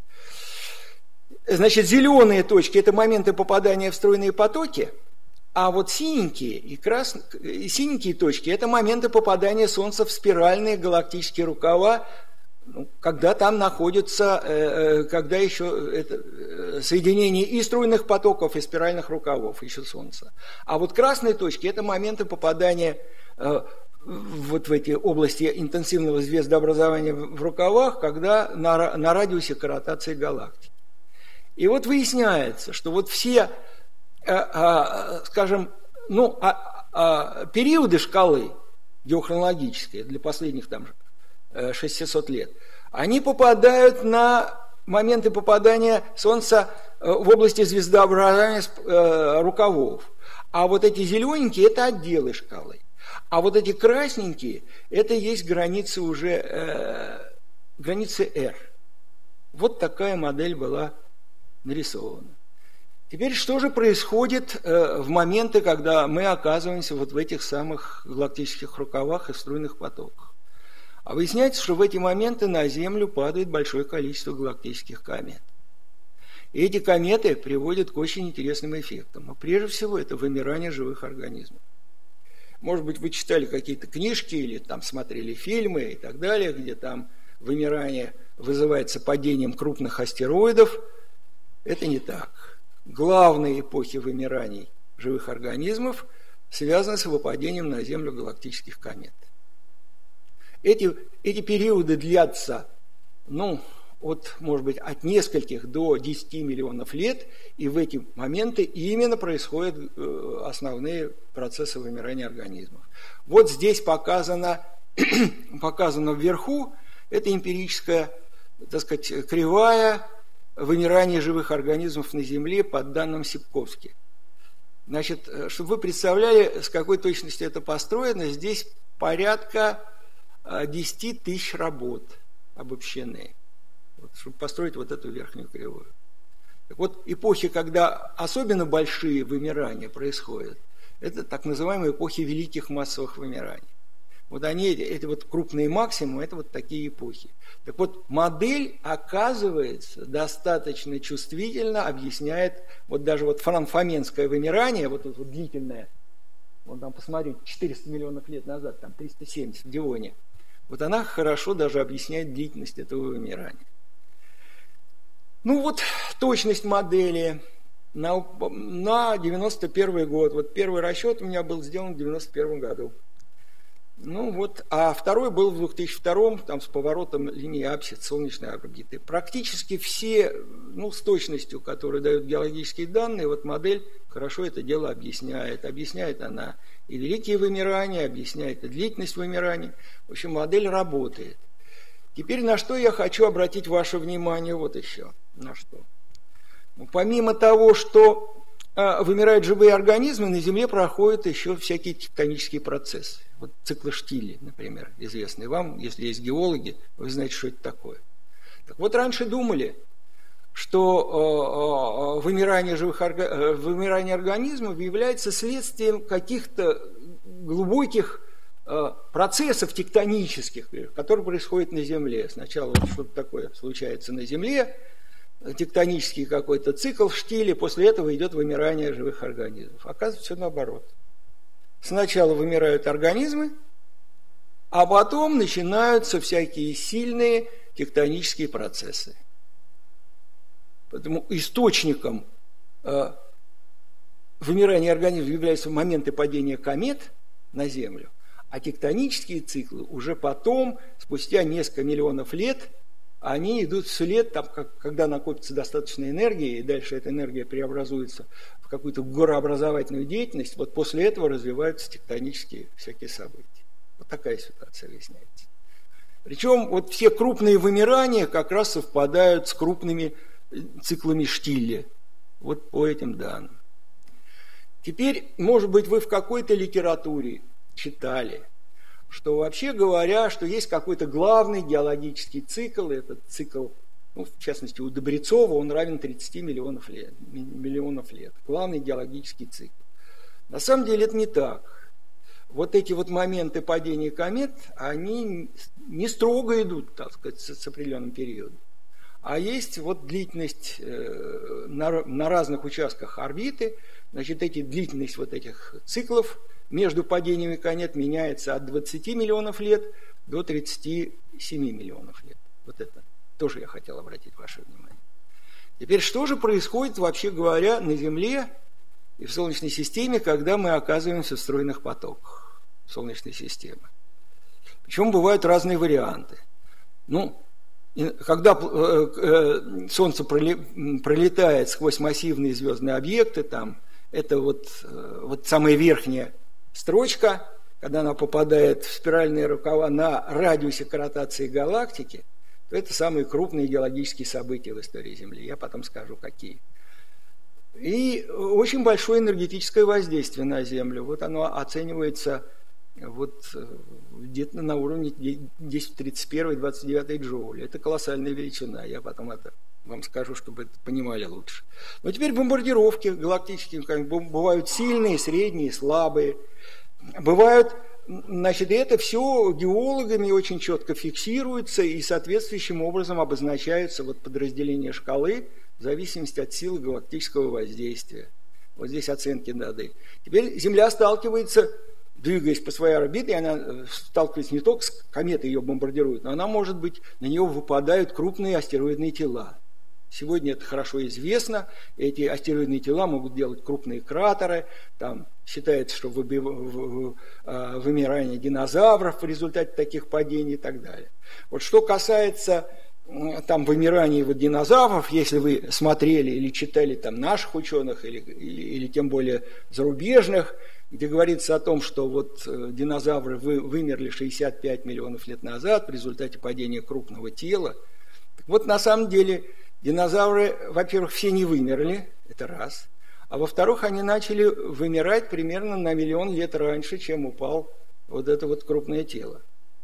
A: Значит, зеленые точки – это моменты попадания в струйные потоки, а вот синенькие и красные, и синенькие точки – это моменты попадания Солнца в спиральные галактические рукава, ну, когда там находятся, когда еще это, соединение и струйных потоков, и спиральных рукавов еще Солнца. А вот красные точки – это моменты попадания вот в эти области интенсивного звездообразования в рукавах, когда на, на радиусе коротации галактики. И вот выясняется, что вот все, э, э, скажем, ну, э, э, периоды шкалы геохронологические для последних там э, шестисот лет, они попадают на моменты попадания Солнца э, в области звездообразования э, рукавов. А вот эти зелененькие – это отделы шкалы. А вот эти красненькие – это есть границы уже, э, границы R. Вот такая модель была нарисована. Теперь, что же происходит э, в моменты, когда мы оказываемся вот в этих самых галактических рукавах и струйных потоках? А выясняется, что в эти моменты на Землю падает большое количество галактических комет. И эти кометы приводят к очень интересным эффектам. Но прежде всего, это вымирание живых организмов. Может быть, вы читали какие-то книжки или там смотрели фильмы и так далее, где там вымирание вызывается падением крупных астероидов. Это не так. Главные эпохи вымираний живых организмов связаны с выпадением на Землю галактических комет. Эти, эти периоды длятся, ну, от, может быть, от нескольких до десяти миллионов лет, и в эти моменты именно происходят основные процессы вымирания организмов. Вот здесь показано, показано вверху, это эмпирическая, так сказать, кривая вымирания живых организмов на Земле по данным Сипковски. Значит, чтобы вы представляли, с какой точностью это построено, здесь порядка десяти тысяч работ обобщены, вот, чтобы построить вот эту верхнюю кривую. Так вот, эпохи, когда особенно большие вымирания происходят, это так называемые эпохи великих массовых вымираний. Вот они, эти вот крупные максимумы, это вот такие эпохи. Так вот, модель, оказывается, достаточно чувствительно объясняет, вот даже вот франфоменское вымирание, вот это вот длительное, вон там посмотрите, четыреста миллионов лет назад, там триста семьдесят в Дионе, вот она хорошо даже объясняет длительность этого вымирания. Ну вот точность модели на, на девяносто первый год. Вот первый расчет у меня был сделан в девяносто первом году. Ну вот, а второй был в две тысячи втором, там с поворотом линии апсид солнечной орбиты. Практически все, ну, с точностью, которую дают геологические данные, вот модель хорошо это дело объясняет. Объясняет она и великие вымирания, объясняет и длительность вымираний. В общем, модель работает. Теперь на что я хочу обратить ваше внимание, вот еще. На что? Ну, помимо того, что э, вымирают живые организмы, на Земле проходят еще всякие тектонические процессы. Вот циклы Штиля, например, известные вам, если есть геологи, вы знаете, что это такое. Так вот, раньше думали, что э, э, вымирание, живых орга... э, вымирание организмов является следствием каких-то глубоких э, процессов тектонических, которые происходят на Земле. Сначала вот что-то такое случается на Земле, тектонический какой-то цикл в Штиле, после этого идет вымирание живых организмов. Оказывается, все наоборот. Сначала вымирают организмы, а потом начинаются всякие сильные тектонические процессы. Поэтому источником э, вымирания организмов являются моменты падения комет на Землю, а тектонические циклы уже потом, спустя несколько миллионов лет, они идут вслед, там, как, когда накопится достаточно энергии, и дальше эта энергия преобразуется в какую-то горообразовательную деятельность, вот после этого развиваются тектонические всякие события. Вот такая ситуация выясняется. Причем вот все крупные вымирания как раз совпадают с крупными циклами Штиля, вот по этим данным. Теперь, может быть, вы в какой-то литературе читали, что вообще говоря, что есть какой-то главный геологический цикл, этот цикл, ну, в частности, у Добрецова, он равен тридцати миллионов лет, миллионов лет. Главный геологический цикл. На самом деле это не так. Вот эти вот моменты падения комет, они не строго идут, так сказать, с определенным периодом. А есть вот длительность э, на, на разных участках орбиты, значит, эти, длительность вот этих циклов между падениями комет меняется от двадцати миллионов лет до тридцати семи миллионов лет. Вот это тоже я хотел обратить ваше внимание. Теперь, что же происходит, вообще говоря, на Земле и в Солнечной системе, когда мы оказываемся в стройных потоках Солнечной системы? Причем бывают разные варианты. Ну, когда Солнце пролетает сквозь массивные звездные объекты, там, это вот, вот самая верхняя строчка, когда она попадает в спиральные рукава на радиусе корротации галактики, то это самые крупные геологические события в истории Земли. Я потом скажу, какие. И очень большое энергетическое воздействие на Землю. Вот оно оценивается вот где-то на уровне десять в тридцать один — двадцать девять джоуль. Это колоссальная величина. Я потом это вам скажу, чтобы это понимали лучше. Но теперь бомбардировки галактические бывают сильные, средние, слабые. Бывают, значит, это все геологами очень четко фиксируется и соответствующим образом обозначаются вот подразделения шкалы в зависимости от силы галактического воздействия. Вот здесь оценки даны. Теперь Земля сталкивается, двигаясь по своей орбите, и она сталкивается не только с кометой, ее бомбардируют, но она, может быть, на нее выпадают крупные астероидные тела. Сегодня это хорошо известно. Эти астероидные тела могут делать крупные кратеры. Там считается, что вымирание динозавров в результате таких падений и так далее. Вот что касается там вымирания вот динозавров, если вы смотрели или читали там наших ученых, или, или, или тем более зарубежных, где говорится о том, что вот динозавры вы, вымерли шестьдесят пять миллионов лет назад в результате падения крупного тела. Так вот, на самом деле, динозавры, во-первых, все не вымерли, это раз, а во-вторых, они начали вымирать примерно на миллион лет раньше, чем упал вот это вот крупное тело.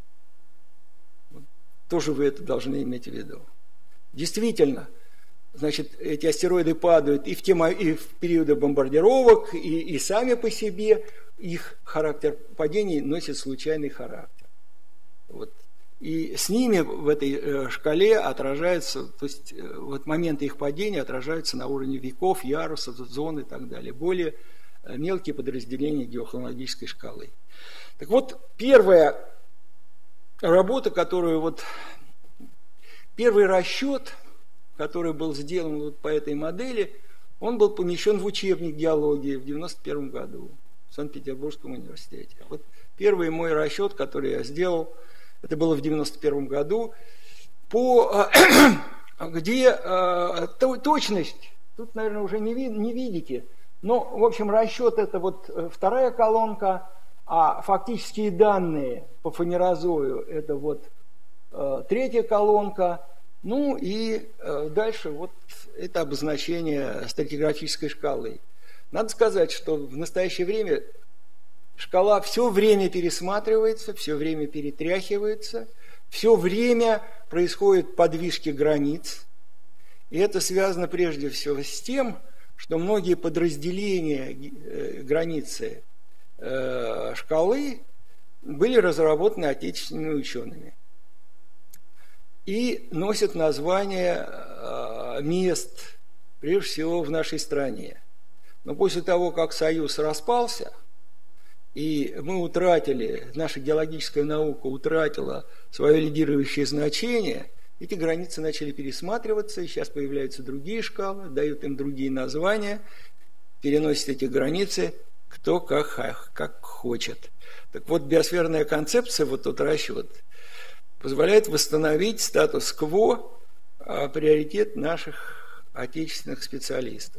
A: Вот. Тоже вы это должны иметь в виду. Действительно, значит, эти астероиды падают и в, тема, и в периоды бомбардировок, и, и сами по себе их характер падений носит случайный характер. Вот. И с ними в этой шкале отражаются, то есть вот моменты их падения отражаются на уровне веков, ярусов, зон и так далее. Более мелкие подразделения геохронологической шкалы. Так вот, первая работа, которую вот, первый расчет который был сделан вот по этой модели, он был помещен в учебник геологии в девяносто первом году в Санкт-Петербургском университете. Вот первый мой расчет, который я сделал, это было в девяносто первом году, по, где точность, тут, наверное, уже не, ви, не видите, но, в общем, расчет это вот вторая колонка, а фактические данные по фанерозою это вот третья колонка. Ну и э, дальше вот это обозначение стратиграфической шкалы. Надо сказать, что в настоящее время шкала все время пересматривается, все время перетряхивается, все время происходят подвижки границ. И это связано прежде всего с тем, что многие подразделения э, границы э, шкалы были разработаны отечественными учеными. И носят название э, мест, прежде всего, в нашей стране. Но после того, как Союз распался, и мы утратили, наша геологическая наука утратила свое лидирующее значение, эти границы начали пересматриваться, и сейчас появляются другие шкалы, дают им другие названия, переносят эти границы кто как, как хочет. Так вот, биосферная концепция, вот тот расчет, позволяет восстановить статус-кво, а, приоритет наших отечественных специалистов.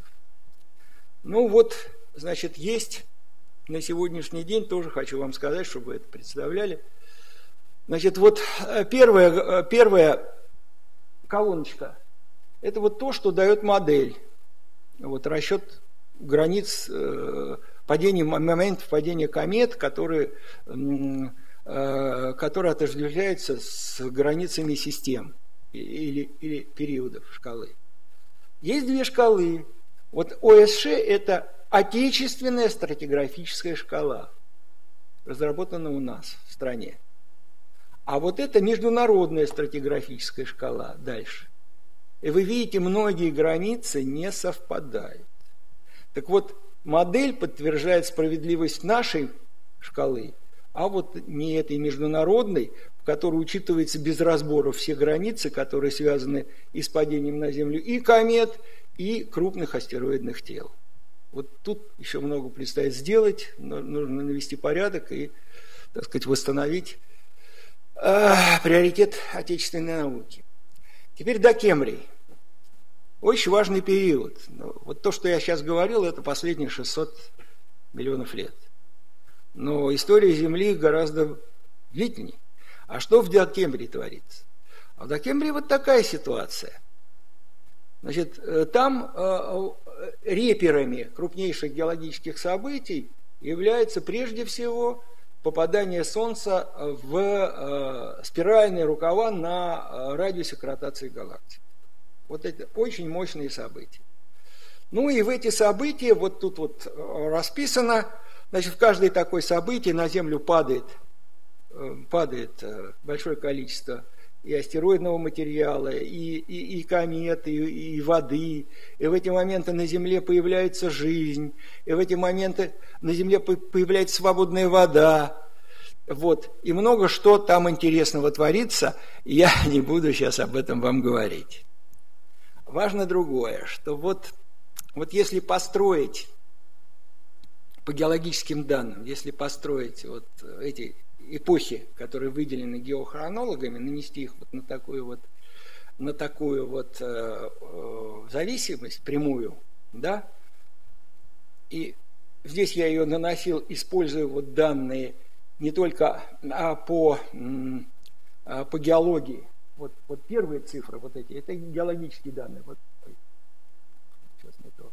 A: Ну вот, значит, есть на сегодняшний день, тоже хочу вам сказать, чтобы вы это представляли. Значит, вот первая, первая колоночка, это вот то, что дает модель. Вот расчет границ э, падения, моментов падения комет, которые... Э, который отождествляется с границами систем или, или периодов шкалы. Есть две шкалы. Вот ОСШ – это отечественная стратиграфическая шкала, разработана у нас в стране. А вот это международная стратиграфическая шкала дальше. И вы видите, многие границы не совпадают. Так вот, модель подтверждает справедливость нашей шкалы, а вот не этой международной, в которой учитывается без разбора все границы, которые связаны и с падением на Землю и комет, и крупных астероидных тел. Вот тут еще много предстоит сделать, но нужно навести порядок и, так сказать, восстановить э, приоритет отечественной науки. Теперь Докембрий. Очень важный период. Вот то, что я сейчас говорил, это последние шестьсот миллионов лет. Но история Земли гораздо длительнее. А что в Докембрии творится? А в Докембрии вот такая ситуация. Значит, там э, реперами крупнейших геологических событий является прежде всего попадание Солнца в э, спиральные рукава на радиусе ротации галактики. Вот это очень мощные события. Ну и в эти события, вот тут вот расписано, значит, в каждое такое событие на Землю падает, падает большое количество и астероидного материала, и, и, и комет, и, и воды. И в эти моменты на Земле появляется жизнь, и в эти моменты на Земле появляется свободная вода. Вот. И много что там интересного творится, я не буду сейчас об этом вам говорить. Важно другое, что вот, вот если построить по геологическим данным, если построить вот эти эпохи, которые выделены геохронологами, нанести их вот на такую вот, на такую вот э, э, зависимость прямую, да, и здесь я ее наносил, используя вот данные не только а по, а по геологии. Вот, вот первые цифры, вот эти, это геологические данные. Вот, сейчас не то.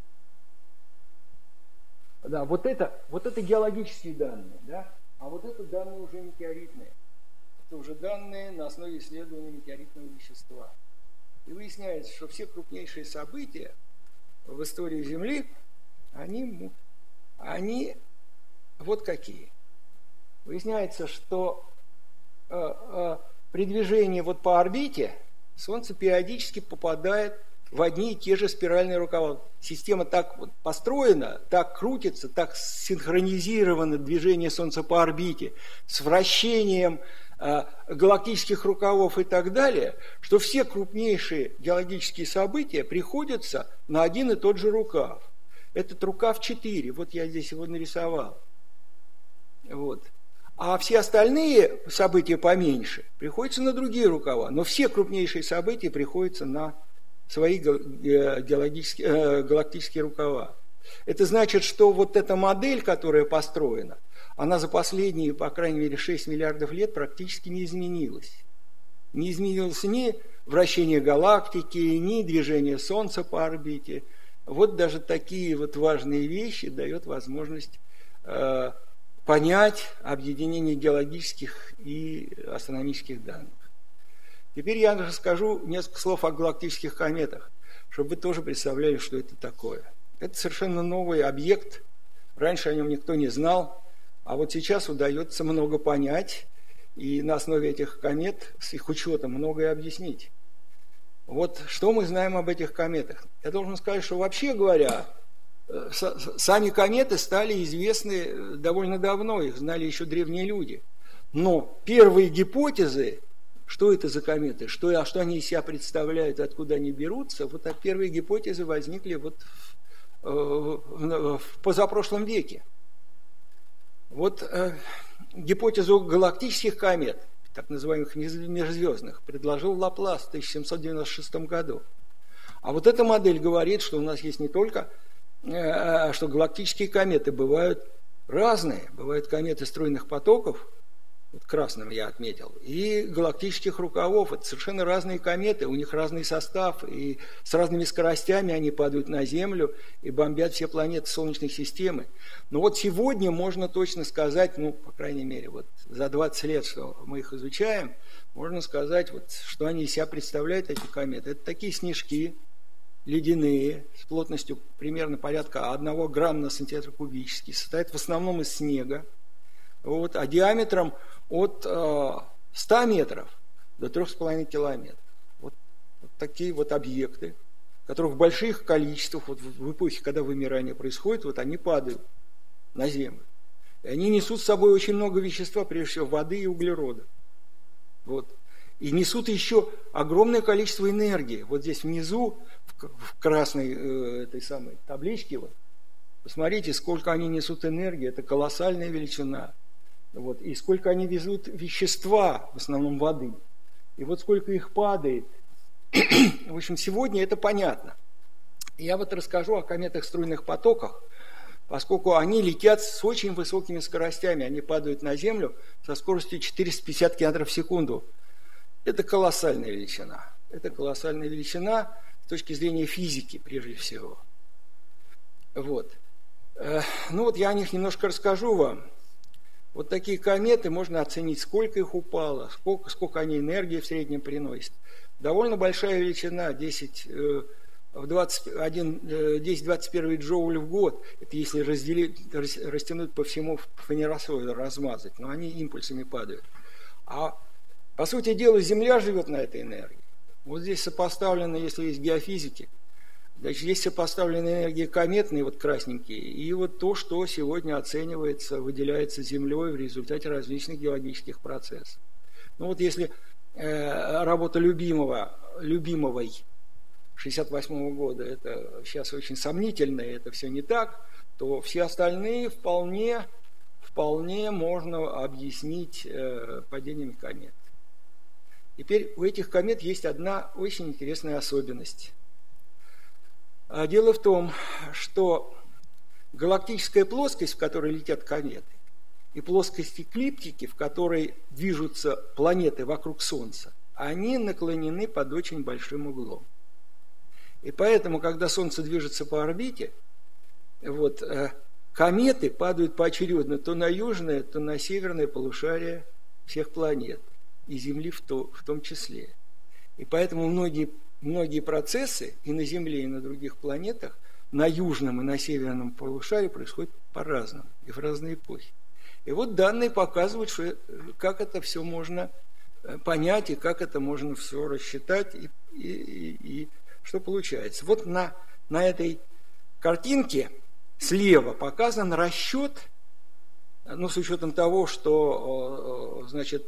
A: Да, вот это, вот это геологические данные, да, а вот это данные уже метеоритные. Это уже данные на основе исследования метеоритного вещества. И выясняется, что все крупнейшие события в истории Земли, они, они вот какие. Выясняется, что э, э, при движении вот по орбите Солнце периодически попадает в одни и те же спиральные рукава. Система так вот построена, так крутится, так синхронизировано движение Солнца по орбите с вращением галактических рукавов и так далее, что все крупнейшие геологические события приходятся на один и тот же рукав. Этот рукав четыре, вот я здесь его нарисовал. Вот. А все остальные события поменьше приходятся на другие рукава, но все крупнейшие события приходятся на свои геологические, галактические рукава. Это значит, что вот эта модель, которая построена, она за последние, по крайней мере, шесть миллиардов лет практически не изменилась. Не изменилось ни вращение галактики, ни движение Солнца по орбите. Вот даже такие вот важные вещи дают возможность э, понять объединение геологических и астрономических данных. Теперь я расскажу несколько слов о галактических кометах, чтобы вы тоже представляли, что это такое. Это совершенно новый объект, раньше о нем никто не знал. А вот сейчас удается много понять, и на основе этих комет, с их учетом, многое объяснить. Вот что мы знаем об этих кометах? Я должен сказать, что вообще говоря, сами кометы стали известны довольно давно, их знали еще древние люди. Но первые гипотезы, что это за кометы, что, что они из себя представляют, откуда они берутся, вот а первые гипотезы возникли вот в, в, в позапрошлом веке. Вот э, гипотезу галактических комет, так называемых межзвездных, предложил Лаплас в тысяча семьсот девяносто шестом году. А вот эта модель говорит, что у нас есть не только, э, что галактические кометы бывают разные. Бывают кометы стройных потоков, вот красным я отметил, и галактических рукавов. Это совершенно разные кометы, у них разный состав, и с разными скоростями они падают на Землю и бомбят все планеты Солнечной системы. Но вот сегодня можно точно сказать, ну, по крайней мере, вот за двадцать лет, что мы их изучаем, можно сказать, вот, что они из себя представляют, эти кометы. Это такие снежки ледяные, с плотностью примерно порядка одного грамма на сантиметр кубический, состоят в основном из снега, вот, а диаметром от э, ста метров до трёх с половиной километров. Вот, вот такие вот объекты, которых в больших количествах, вот в эпохе, когда вымирание происходит, вот они падают на Землю. И они несут с собой очень много вещества, прежде всего воды и углерода. Вот. И несут еще огромное количество энергии. Вот здесь внизу, в красной э, этой самой табличке, вот, посмотрите, сколько они несут энергии, это колоссальная величина. Вот, и сколько они везут вещества, в основном воды. И вот сколько их падает. В общем, сегодня это понятно. Я вот расскажу о кометах струйных потоках, поскольку они летят с очень высокими скоростями. Они падают на Землю со скоростью четыреста пятьдесят километров в секунду. Это колоссальная величина. Это колоссальная величина с точки зрения физики, прежде всего. Вот. Ну вот я о них немножко расскажу вам. Вот такие кометы можно оценить, сколько их упало, сколько, сколько они энергии в среднем приносят. Довольно большая величина, десять в двадцать первый джоуль в год. Это если разделить, растянуть по всему фанеросоиду, размазать, но они импульсами падают. А по сути дела Земля живет на этой энергии. Вот здесь сопоставлено, если есть геофизики, значит, есть сопоставленные энергии кометные, вот красненькие, и вот то, что сегодня оценивается, выделяется Землей в результате различных геологических процессов. Ну вот если э, работа любимого, любимовой шестьдесят восьмого года, это сейчас очень сомнительно, это все не так, то все остальные вполне, вполне можно объяснить э, падением комет. Теперь у этих комет есть одна очень интересная особенность. Дело в том, что галактическая плоскость, в которой летят кометы, и плоскость эклиптики, в которой движутся планеты вокруг Солнца, они наклонены под очень большим углом. И поэтому, когда Солнце движется по орбите, вот, кометы падают поочередно то на южное, то на северное полушарие всех планет, и Земли в, то, в том числе. И поэтому многие Многие процессы и на Земле, и на других планетах, на южном и на северном полушарии происходят по-разному и в разные эпохи. И вот данные показывают, что, как это все можно понять и как это можно все рассчитать и, и, и, и что получается. Вот на, на этой картинке слева показан расчет, ну, с учетом того, что, значит,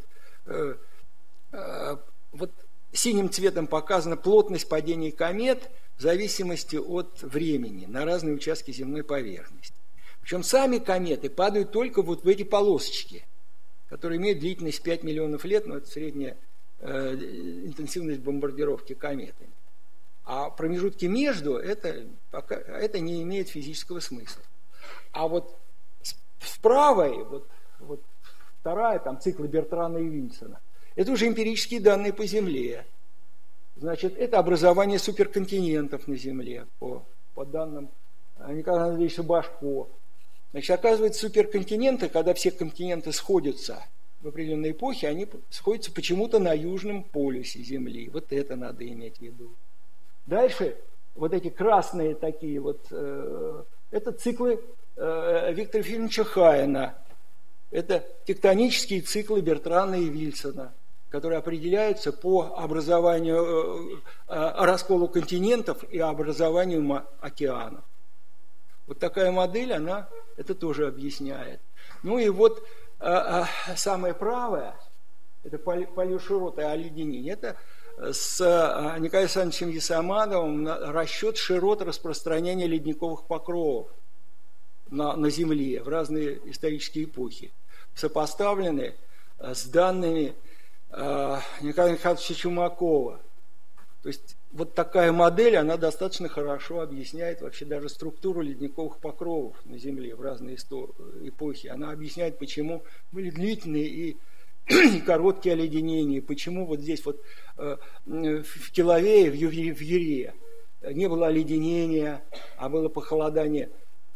A: э, э, вот синим цветом показана плотность падений комет в зависимости от времени на разные участки земной поверхности. Причем сами кометы падают только вот в эти полосочки, которые имеют длительность пять миллионов лет, но это средняя э, интенсивность бомбардировки кометами. А промежутки между, это, пока, это не имеет физического смысла. А вот с правой, вот, вот вторая, там, циклы Бертрана и Вильсона, это уже эмпирические данные по Земле. Значит, это образование суперконтинентов на Земле, по, по данным Николая Андреевича Башко. Значит, оказывается, суперконтиненты, когда все континенты сходятся в определенной эпохе, они сходятся почему-то на южном полюсе Земли. Вот это надо иметь в виду. Дальше, вот эти красные такие вот, э, это циклы э, Виктора Ефимовича Хайена. Это тектонические циклы Бертрана и Вильсона, которые определяются по образованию, э, э, расколу континентов и образованию океанов. Вот такая модель, она это тоже объясняет. Ну и вот э, э, самое правое, это палеоширотное оледенение, это с э, Николаем Александровичем Ясомановым расчет широт распространения ледниковых покровов на, на Земле в разные исторические эпохи, сопоставлены э, с данными э, Николая Михайловича Чумакова. То есть вот такая модель, она достаточно хорошо объясняет вообще даже структуру ледниковых покровов на Земле в разные эпохи. Она объясняет, почему были длительные и короткие оледенения, почему вот здесь вот э, в Киловее, в Юре, в Юре не было оледенения, а было похолодание.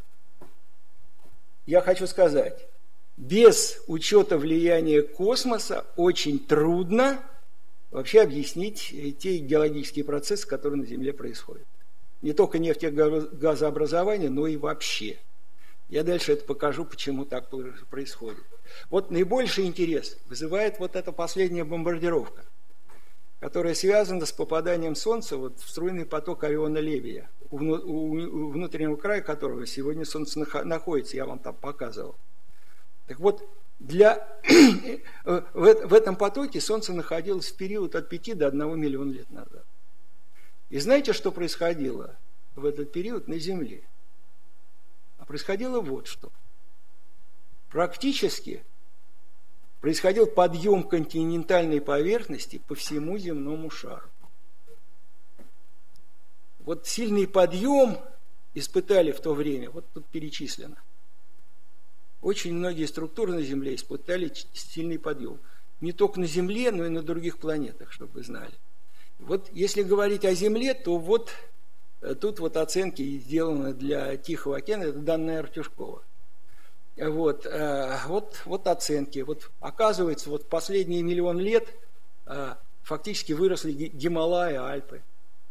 A: Я хочу сказать, без учета влияния космоса очень трудно вообще объяснить те геологические процессы, которые на Земле происходят. Не только нефтегазообразование, но и вообще. Я дальше это покажу, почему так происходит. Вот наибольший интерес вызывает вот эта последняя бомбардировка, которая связана с попаданием Солнца вот в струйный поток Ориона-Левия, у внутреннего края которого сегодня Солнце находится, я вам там показывал. Так вот, для, в этом потоке Солнце находилось в период от пяти до одного миллиона лет назад. И знаете, что происходило в этот период на Земле? А происходило вот что. Практически происходил подъем континентальной поверхности по всему земному шару. Вот сильный подъем испытали в то время, вот тут перечислено. Очень многие структуры на Земле испытали сильный подъем. Не только на Земле, но и на других планетах, чтобы вы знали. Вот если говорить о Земле, то вот тут вот оценки сделаны для Тихого океана, это данные Артюшкова. Вот, вот, вот оценки. Вот, оказывается, вот в последние миллион лет фактически выросли Гималаи, Альпы.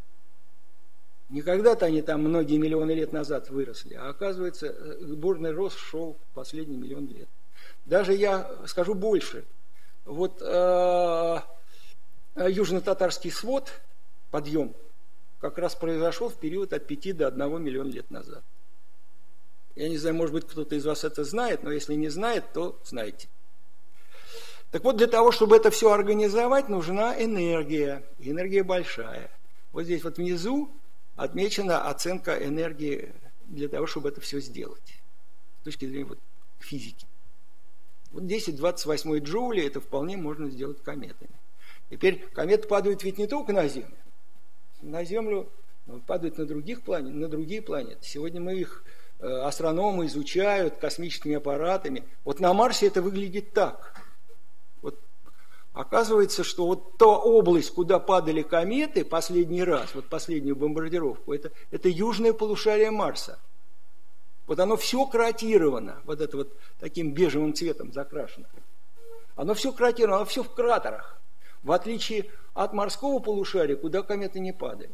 A: Не когда-то они там многие миллионы лет назад выросли, а оказывается, бурный рост шел последний миллион лет. Даже я скажу больше. Вот э, южно-татарский свод, подъем, как раз произошел в период от пяти до одного миллиона лет назад. Я не знаю, может быть, кто-то из вас это знает, но если не знает, то знайте. Так вот, для того, чтобы это все организовать, нужна энергия. И энергия большая. Вот здесь вот внизу отмечена оценка энергии для того, чтобы это все сделать. С точки зрения вот физики. Вот десять в двадцать восемь джоулей это вполне можно сделать кометами. Теперь кометы падают ведь не только на Землю. На Землю падают на, других планет, на другие планеты. Сегодня мы их, астрономы изучают космическими аппаратами. Вот на Марсе это выглядит так. Вот оказывается, что вот та область, куда падали кометы последний раз, вот последнюю бомбардировку, это, это южное полушарие Марса. Вот оно все кратировано, вот это вот таким бежевым цветом закрашено. Оно все кратировано, оно все в кратерах. В отличие от морского полушария, куда кометы не падали.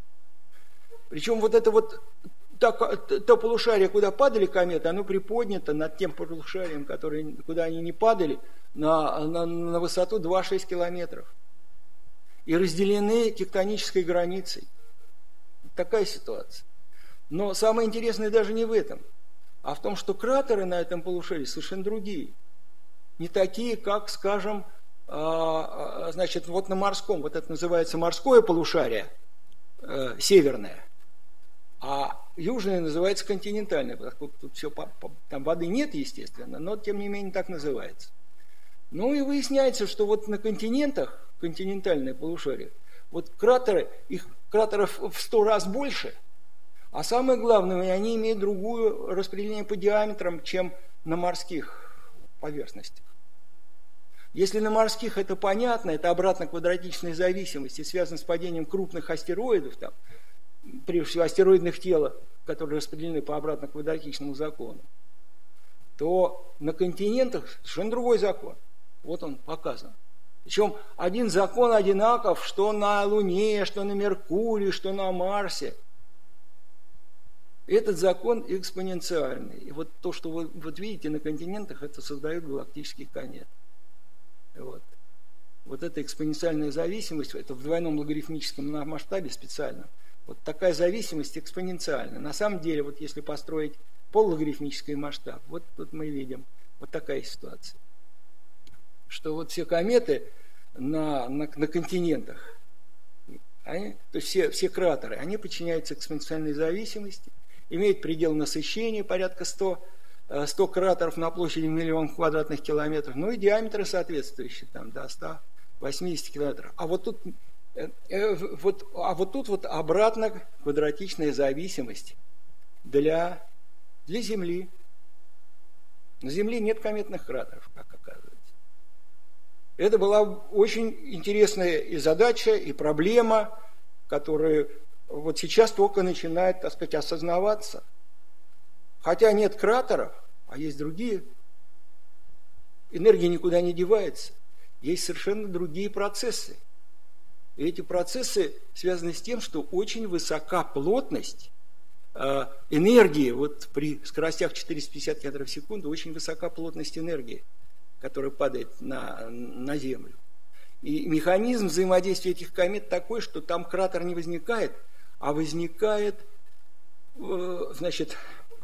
A: Причем вот это вот то, то полушарие, куда падали кометы, оно приподнято над тем полушарием, который, куда они не падали, на, на, на высоту два-шесть километров. И разделены тектонической границей. Такая ситуация. Но самое интересное даже не в этом, а в том, что кратеры на этом полушарии совершенно другие. Не такие, как, скажем, значит, вот на морском, вот это называется морское полушарие, э, северное, а южное называется континентальное, потому что тут все, там воды нет, естественно, но тем не менее так называется. Ну и выясняется, что вот на континентах, континентальное полушарие, вот кратеры, их кратеров в сто раз больше, а самое главное, они имеют другое распределение по диаметрам, чем на морских поверхностях. Если на морских это понятно, это обратно квадратичная зависимость и связано с падением крупных астероидов, там, прежде всего астероидных тел, которые распределены по обратно квадратичному закону, то на континентах совершенно другой закон. Вот он показан. Причем один закон одинаков, что на Луне, что на Меркурии, что на Марсе. Этот закон экспоненциальный. И вот то, что вы вот видите на континентах, это создает галактический конец. Вот. Вот эта экспоненциальная зависимость, это в двойном логарифмическом масштабе специально. Вот такая зависимость экспоненциальна. На самом деле, вот если построить полулогарифмический масштаб, вот тут мы видим вот такая ситуация. Что вот все кометы на, на, на континентах, они, то есть все, все кратеры, они подчиняются экспоненциальной зависимости, имеют предел насыщения порядка сто кратеров на площади миллион квадратных километров, ну и диаметры соответствующие, там, до ста восьмидесяти километров. А вот тут, э, вот, а вот тут вот обратно квадратичная зависимость для, для Земли. На Земле нет кометных кратеров, как оказывается. Это была очень интересная и задача, и проблема, которая вот сейчас только начинает, так сказать, осознаваться. Хотя нет кратеров, а есть другие, энергия никуда не девается, есть совершенно другие процессы. И эти процессы связаны с тем, что очень высока плотность э, энергии, вот при скоростях четыреста пятьдесят километров в секунду, очень высока плотность энергии, которая падает на, на Землю. И механизм взаимодействия этих комет такой, что там кратер не возникает, а возникает, э, значит,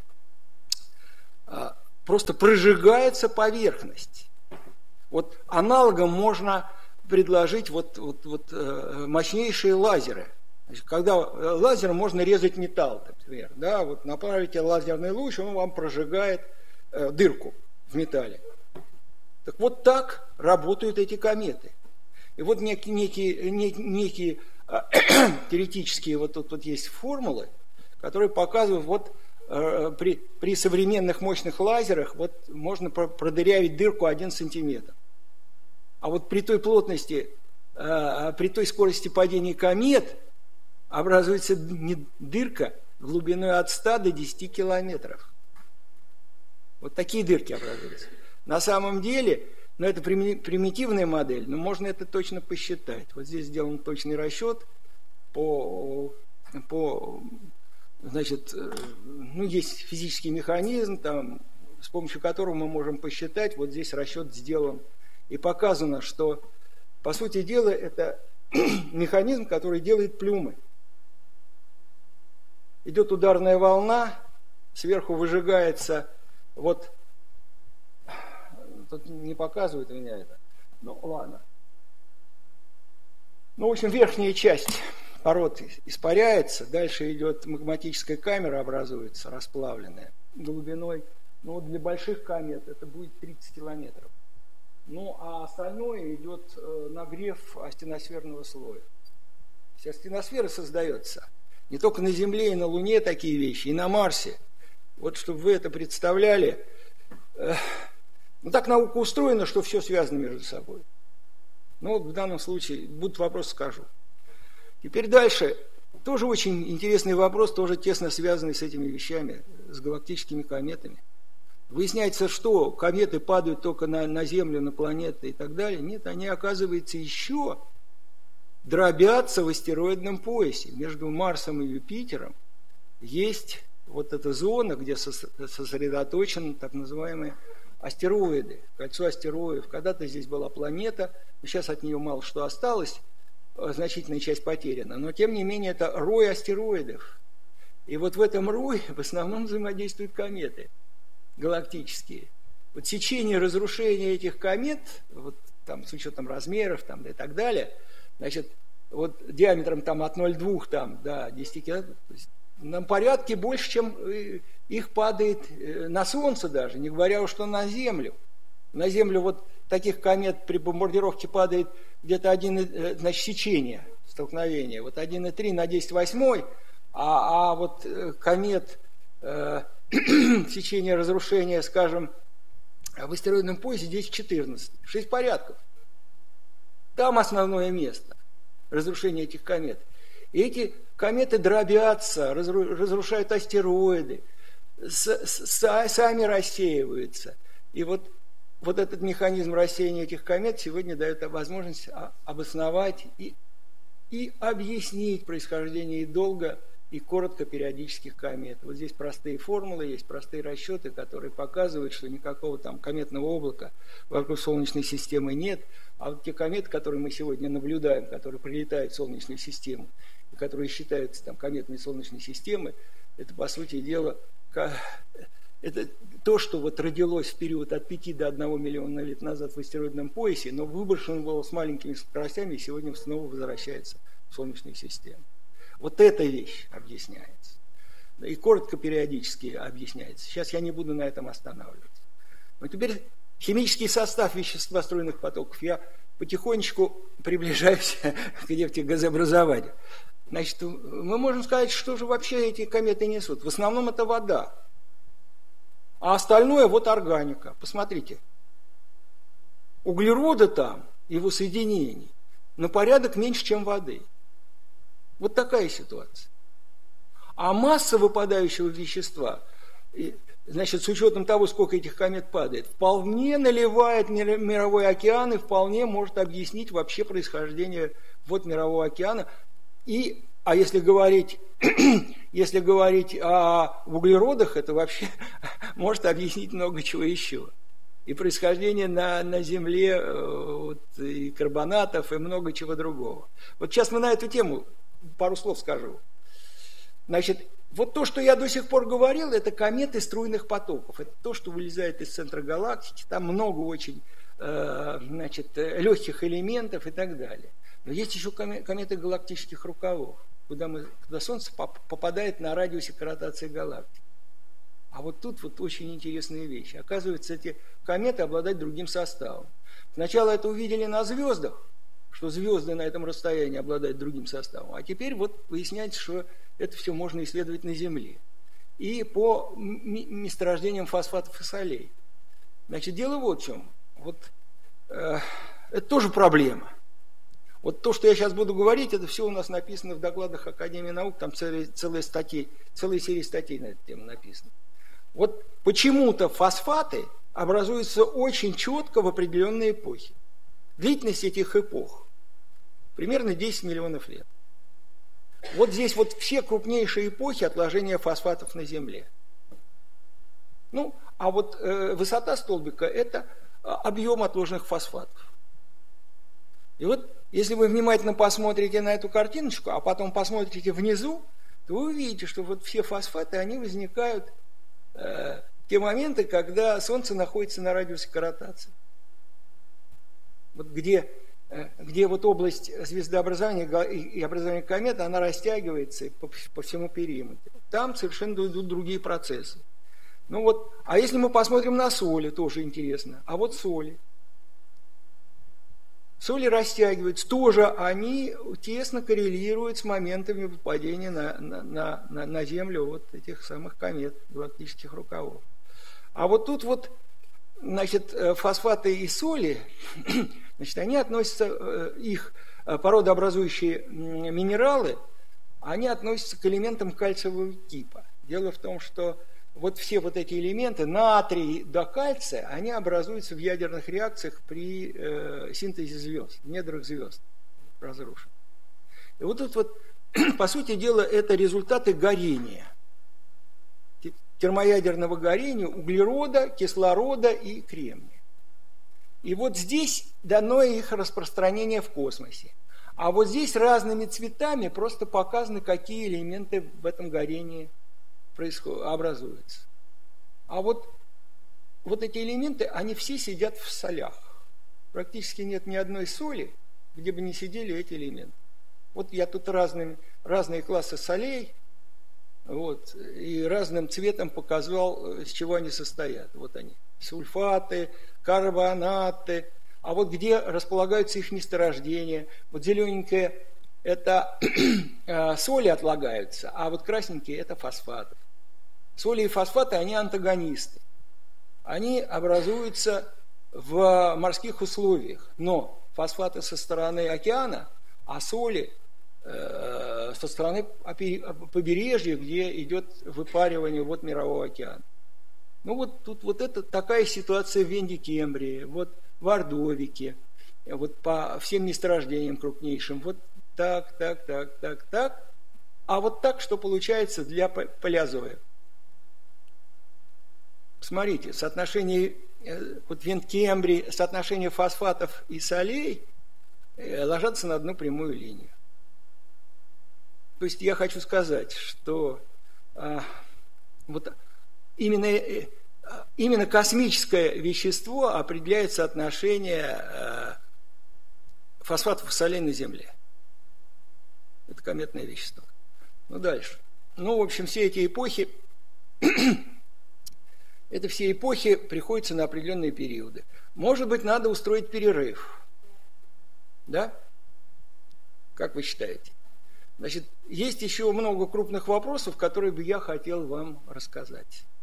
A: э, просто прожигается поверхность. Вот аналогом можно предложить вот, вот, вот, э, мощнейшие лазеры. Значит, когда лазером можно резать металл, например, да, вот направите лазерный луч, он вам прожигает э, дырку в металле. Так вот так работают эти кометы. И вот некие, некие, некие э, теоретические, вот тут вот есть формулы, которые показывают, вот э, при, при современных мощных лазерах вот можно продырявить дырку один сантиметр. А вот при той плотности, э, при той скорости падения комет образуется дырка глубиной от ста до десяти километров. Вот такие дырки образуются. На самом деле, ну, это примитивная модель, но можно это точно посчитать. Вот здесь сделан точный расчет по, по значит, ну, есть физический механизм, там, с помощью которого мы можем посчитать, вот здесь расчет сделан. И показано, что, по сути дела, это механизм, который делает плюмы. Идет ударная волна, сверху выжигается, вот, тут не показывает у меня это, ну ладно. Ну, в общем, верхняя часть пород испаряется, дальше идет магматическая камера, образуется, расплавленная, глубиной, ну, вот для больших комет это будет тридцать километров. Ну, а остальное идет э, нагрев астеносферного слоя. Вся астеносфера создается не только на Земле и на Луне такие вещи, и на Марсе. Вот чтобы вы это представляли, э, ну так наука устроена, что все связано между собой. Ну вот в данном случае будут вопросы, скажу. Теперь дальше. Тоже очень интересный вопрос, тоже тесно связанный с этими вещами, с галактическими кометами. Выясняется, что кометы падают только на, на Землю, на планеты и так далее. Нет, они, оказывается, еще дробятся в астероидном поясе. Между Марсом и Юпитером есть вот эта зона, где сосредоточены так называемые астероиды, кольцо астероидов. Когда-то здесь была планета, сейчас от нее мало что осталось, значительная часть потеряна, но тем не менее это рой астероидов. И вот в этом рое в основном взаимодействуют кометы галактические. Вот сечение разрушения этих комет, вот там, с учетом размеров там, и так далее, значит, вот диаметром там, от ноль целых двух там, до десяти километров, то есть на порядке больше, чем их падает на Солнце даже, не говоря уж что на Землю. На Землю вот таких комет при бомбардировке падает где-то один, значит, сечение, столкновение, вот один целых три десятых на десять восьмой, а, а вот комет э, сечение разрушения, скажем, в астероидном поясе десять четырнадцать, шесть порядков. Там основное место разрушения этих комет. И эти кометы дробятся, разрушают астероиды, с, с, сами рассеиваются. И вот, вот этот механизм рассеяния этих комет сегодня дает возможность обосновать и, и объяснить происхождение и долго, и коротко периодических комет. Вот здесь простые формулы, есть простые расчеты, которые показывают, что никакого там кометного облака вокруг Солнечной системы нет. А вот те кометы, которые мы сегодня наблюдаем, которые прилетают в Солнечную систему, и которые считаются там кометной Солнечной системой, это, по сути дела, это то, что вот родилось в период от пяти до одного миллиона лет назад в астероидном поясе, но выброшено было с маленькими скоростями и сегодня снова возвращается в Солнечную систему. Вот эта вещь объясняется. И коротко периодически объясняется. Сейчас я не буду на этом останавливаться. Но теперь химический состав вещества струйных потоков. Я потихонечку приближаюсь к нефтегазообразованию. Значит, мы можем сказать, что же вообще эти кометы несут. В основном это вода. А остальное вот органика. Посмотрите. Углерода там, его соединений, на порядок меньше, чем воды. Вот такая ситуация. А масса выпадающего вещества, значит, с учетом того, сколько этих комет падает, вполне наливает мировой океан и вполне может объяснить вообще происхождение вот мирового океана. И, а если говорить, если говорить о углеродах, это вообще может объяснить много чего еще. И происхождение на, на Земле вот, и карбонатов, и много чего другого. Вот сейчас мы на эту тему пару слов скажу. Значит, вот то, что я до сих пор говорил, это кометы струйных потоков. Это то, что вылезает из центра галактики. Там много очень э, значит, легких элементов и так далее. Но есть еще кометы галактических рукавов, куда, мы, куда Солнце попадает на радиусе корротации галактики. А вот тут вот очень интересные вещи. Оказывается, эти кометы обладают другим составом. Сначала это увидели на звездах, что звезды на этом расстоянии обладают другим составом. А теперь вот выясняется, что это все можно исследовать на Земле. И по месторождениям фосфатов и солей. Значит, дело вот в чем. Вот, э, это тоже проблема. Вот то, что я сейчас буду говорить, это все у нас написано в докладах Академии наук, там целые, целые статьи, целые серии статей на эту тему написано. Вот почему-то фосфаты образуются очень четко в определенные эпохи. Длительность этих эпох примерно десять миллионов лет. Вот здесь вот все крупнейшие эпохи отложения фосфатов на Земле. Ну, а вот э, высота столбика – это объем отложенных фосфатов. И вот, если вы внимательно посмотрите на эту картиночку, а потом посмотрите внизу, то вы увидите, что вот все фосфаты, они возникают э, в те моменты, когда Солнце находится на радиусе корротации. Вот где, э, где вот область звездообразования и образования комет, она растягивается по, по всему периметру. Там совершенно идут другие процессы. Ну вот, а если мы посмотрим на соли, тоже интересно. А вот соли. Соли растягиваются, тоже они тесно коррелируют с моментами выпадения на, на, на, на Землю вот этих самых комет, галактических рукавов. А вот тут вот, значит, фосфаты и соли, значит, они относятся, их породообразующие минералы, они относятся к элементам кальциевого типа. Дело в том, что вот все вот эти элементы, натрий до кальция, они образуются в ядерных реакциях при э, синтезе звезд, в недрах звезд разрушен. И вот тут вот, по сути дела, это результаты горения, термоядерного горения углерода, кислорода и кремния. И вот здесь дано их распространение в космосе. А вот здесь разными цветами просто показаны, какие элементы в этом горении образуется. А вот, вот эти элементы, они все сидят в солях. практически нет ни одной соли, где бы не сидели эти элементы. Вот я тут разными, разные классы солей, вот, и разным цветом показал, из чего они состоят. Вот они, сульфаты, карбонаты. А вот где располагаются их месторождения. Вот зелененькое – это соли отлагаются, а вот красненькие – это фосфаты. Соли и фосфаты, они антагонисты. Они образуются в морских условиях, но фосфаты со стороны океана, а соли э, со стороны побережья, где идет выпаривание вод Мирового океана. Ну вот тут вот это такая ситуация в Венде-Кембрии, вот в Ордовике, вот по всем месторождениям крупнейшим, вот так, так, так, так, так. А вот так, что получается для палеозоя. Смотрите, соотношение вот Венд-Кембрий, соотношение фосфатов и солей ложатся на одну прямую линию. То есть я хочу сказать, что а, вот именно, именно космическое вещество определяет соотношение а, фосфатов и солей на Земле. Это кометное вещество. Ну, дальше. Ну, в общем, все эти эпохи Это все эпохи приходятся на определенные периоды. Может быть, надо устроить перерыв. Да? Как вы считаете? Значит, есть еще много крупных вопросов, которые бы я хотел вам рассказать.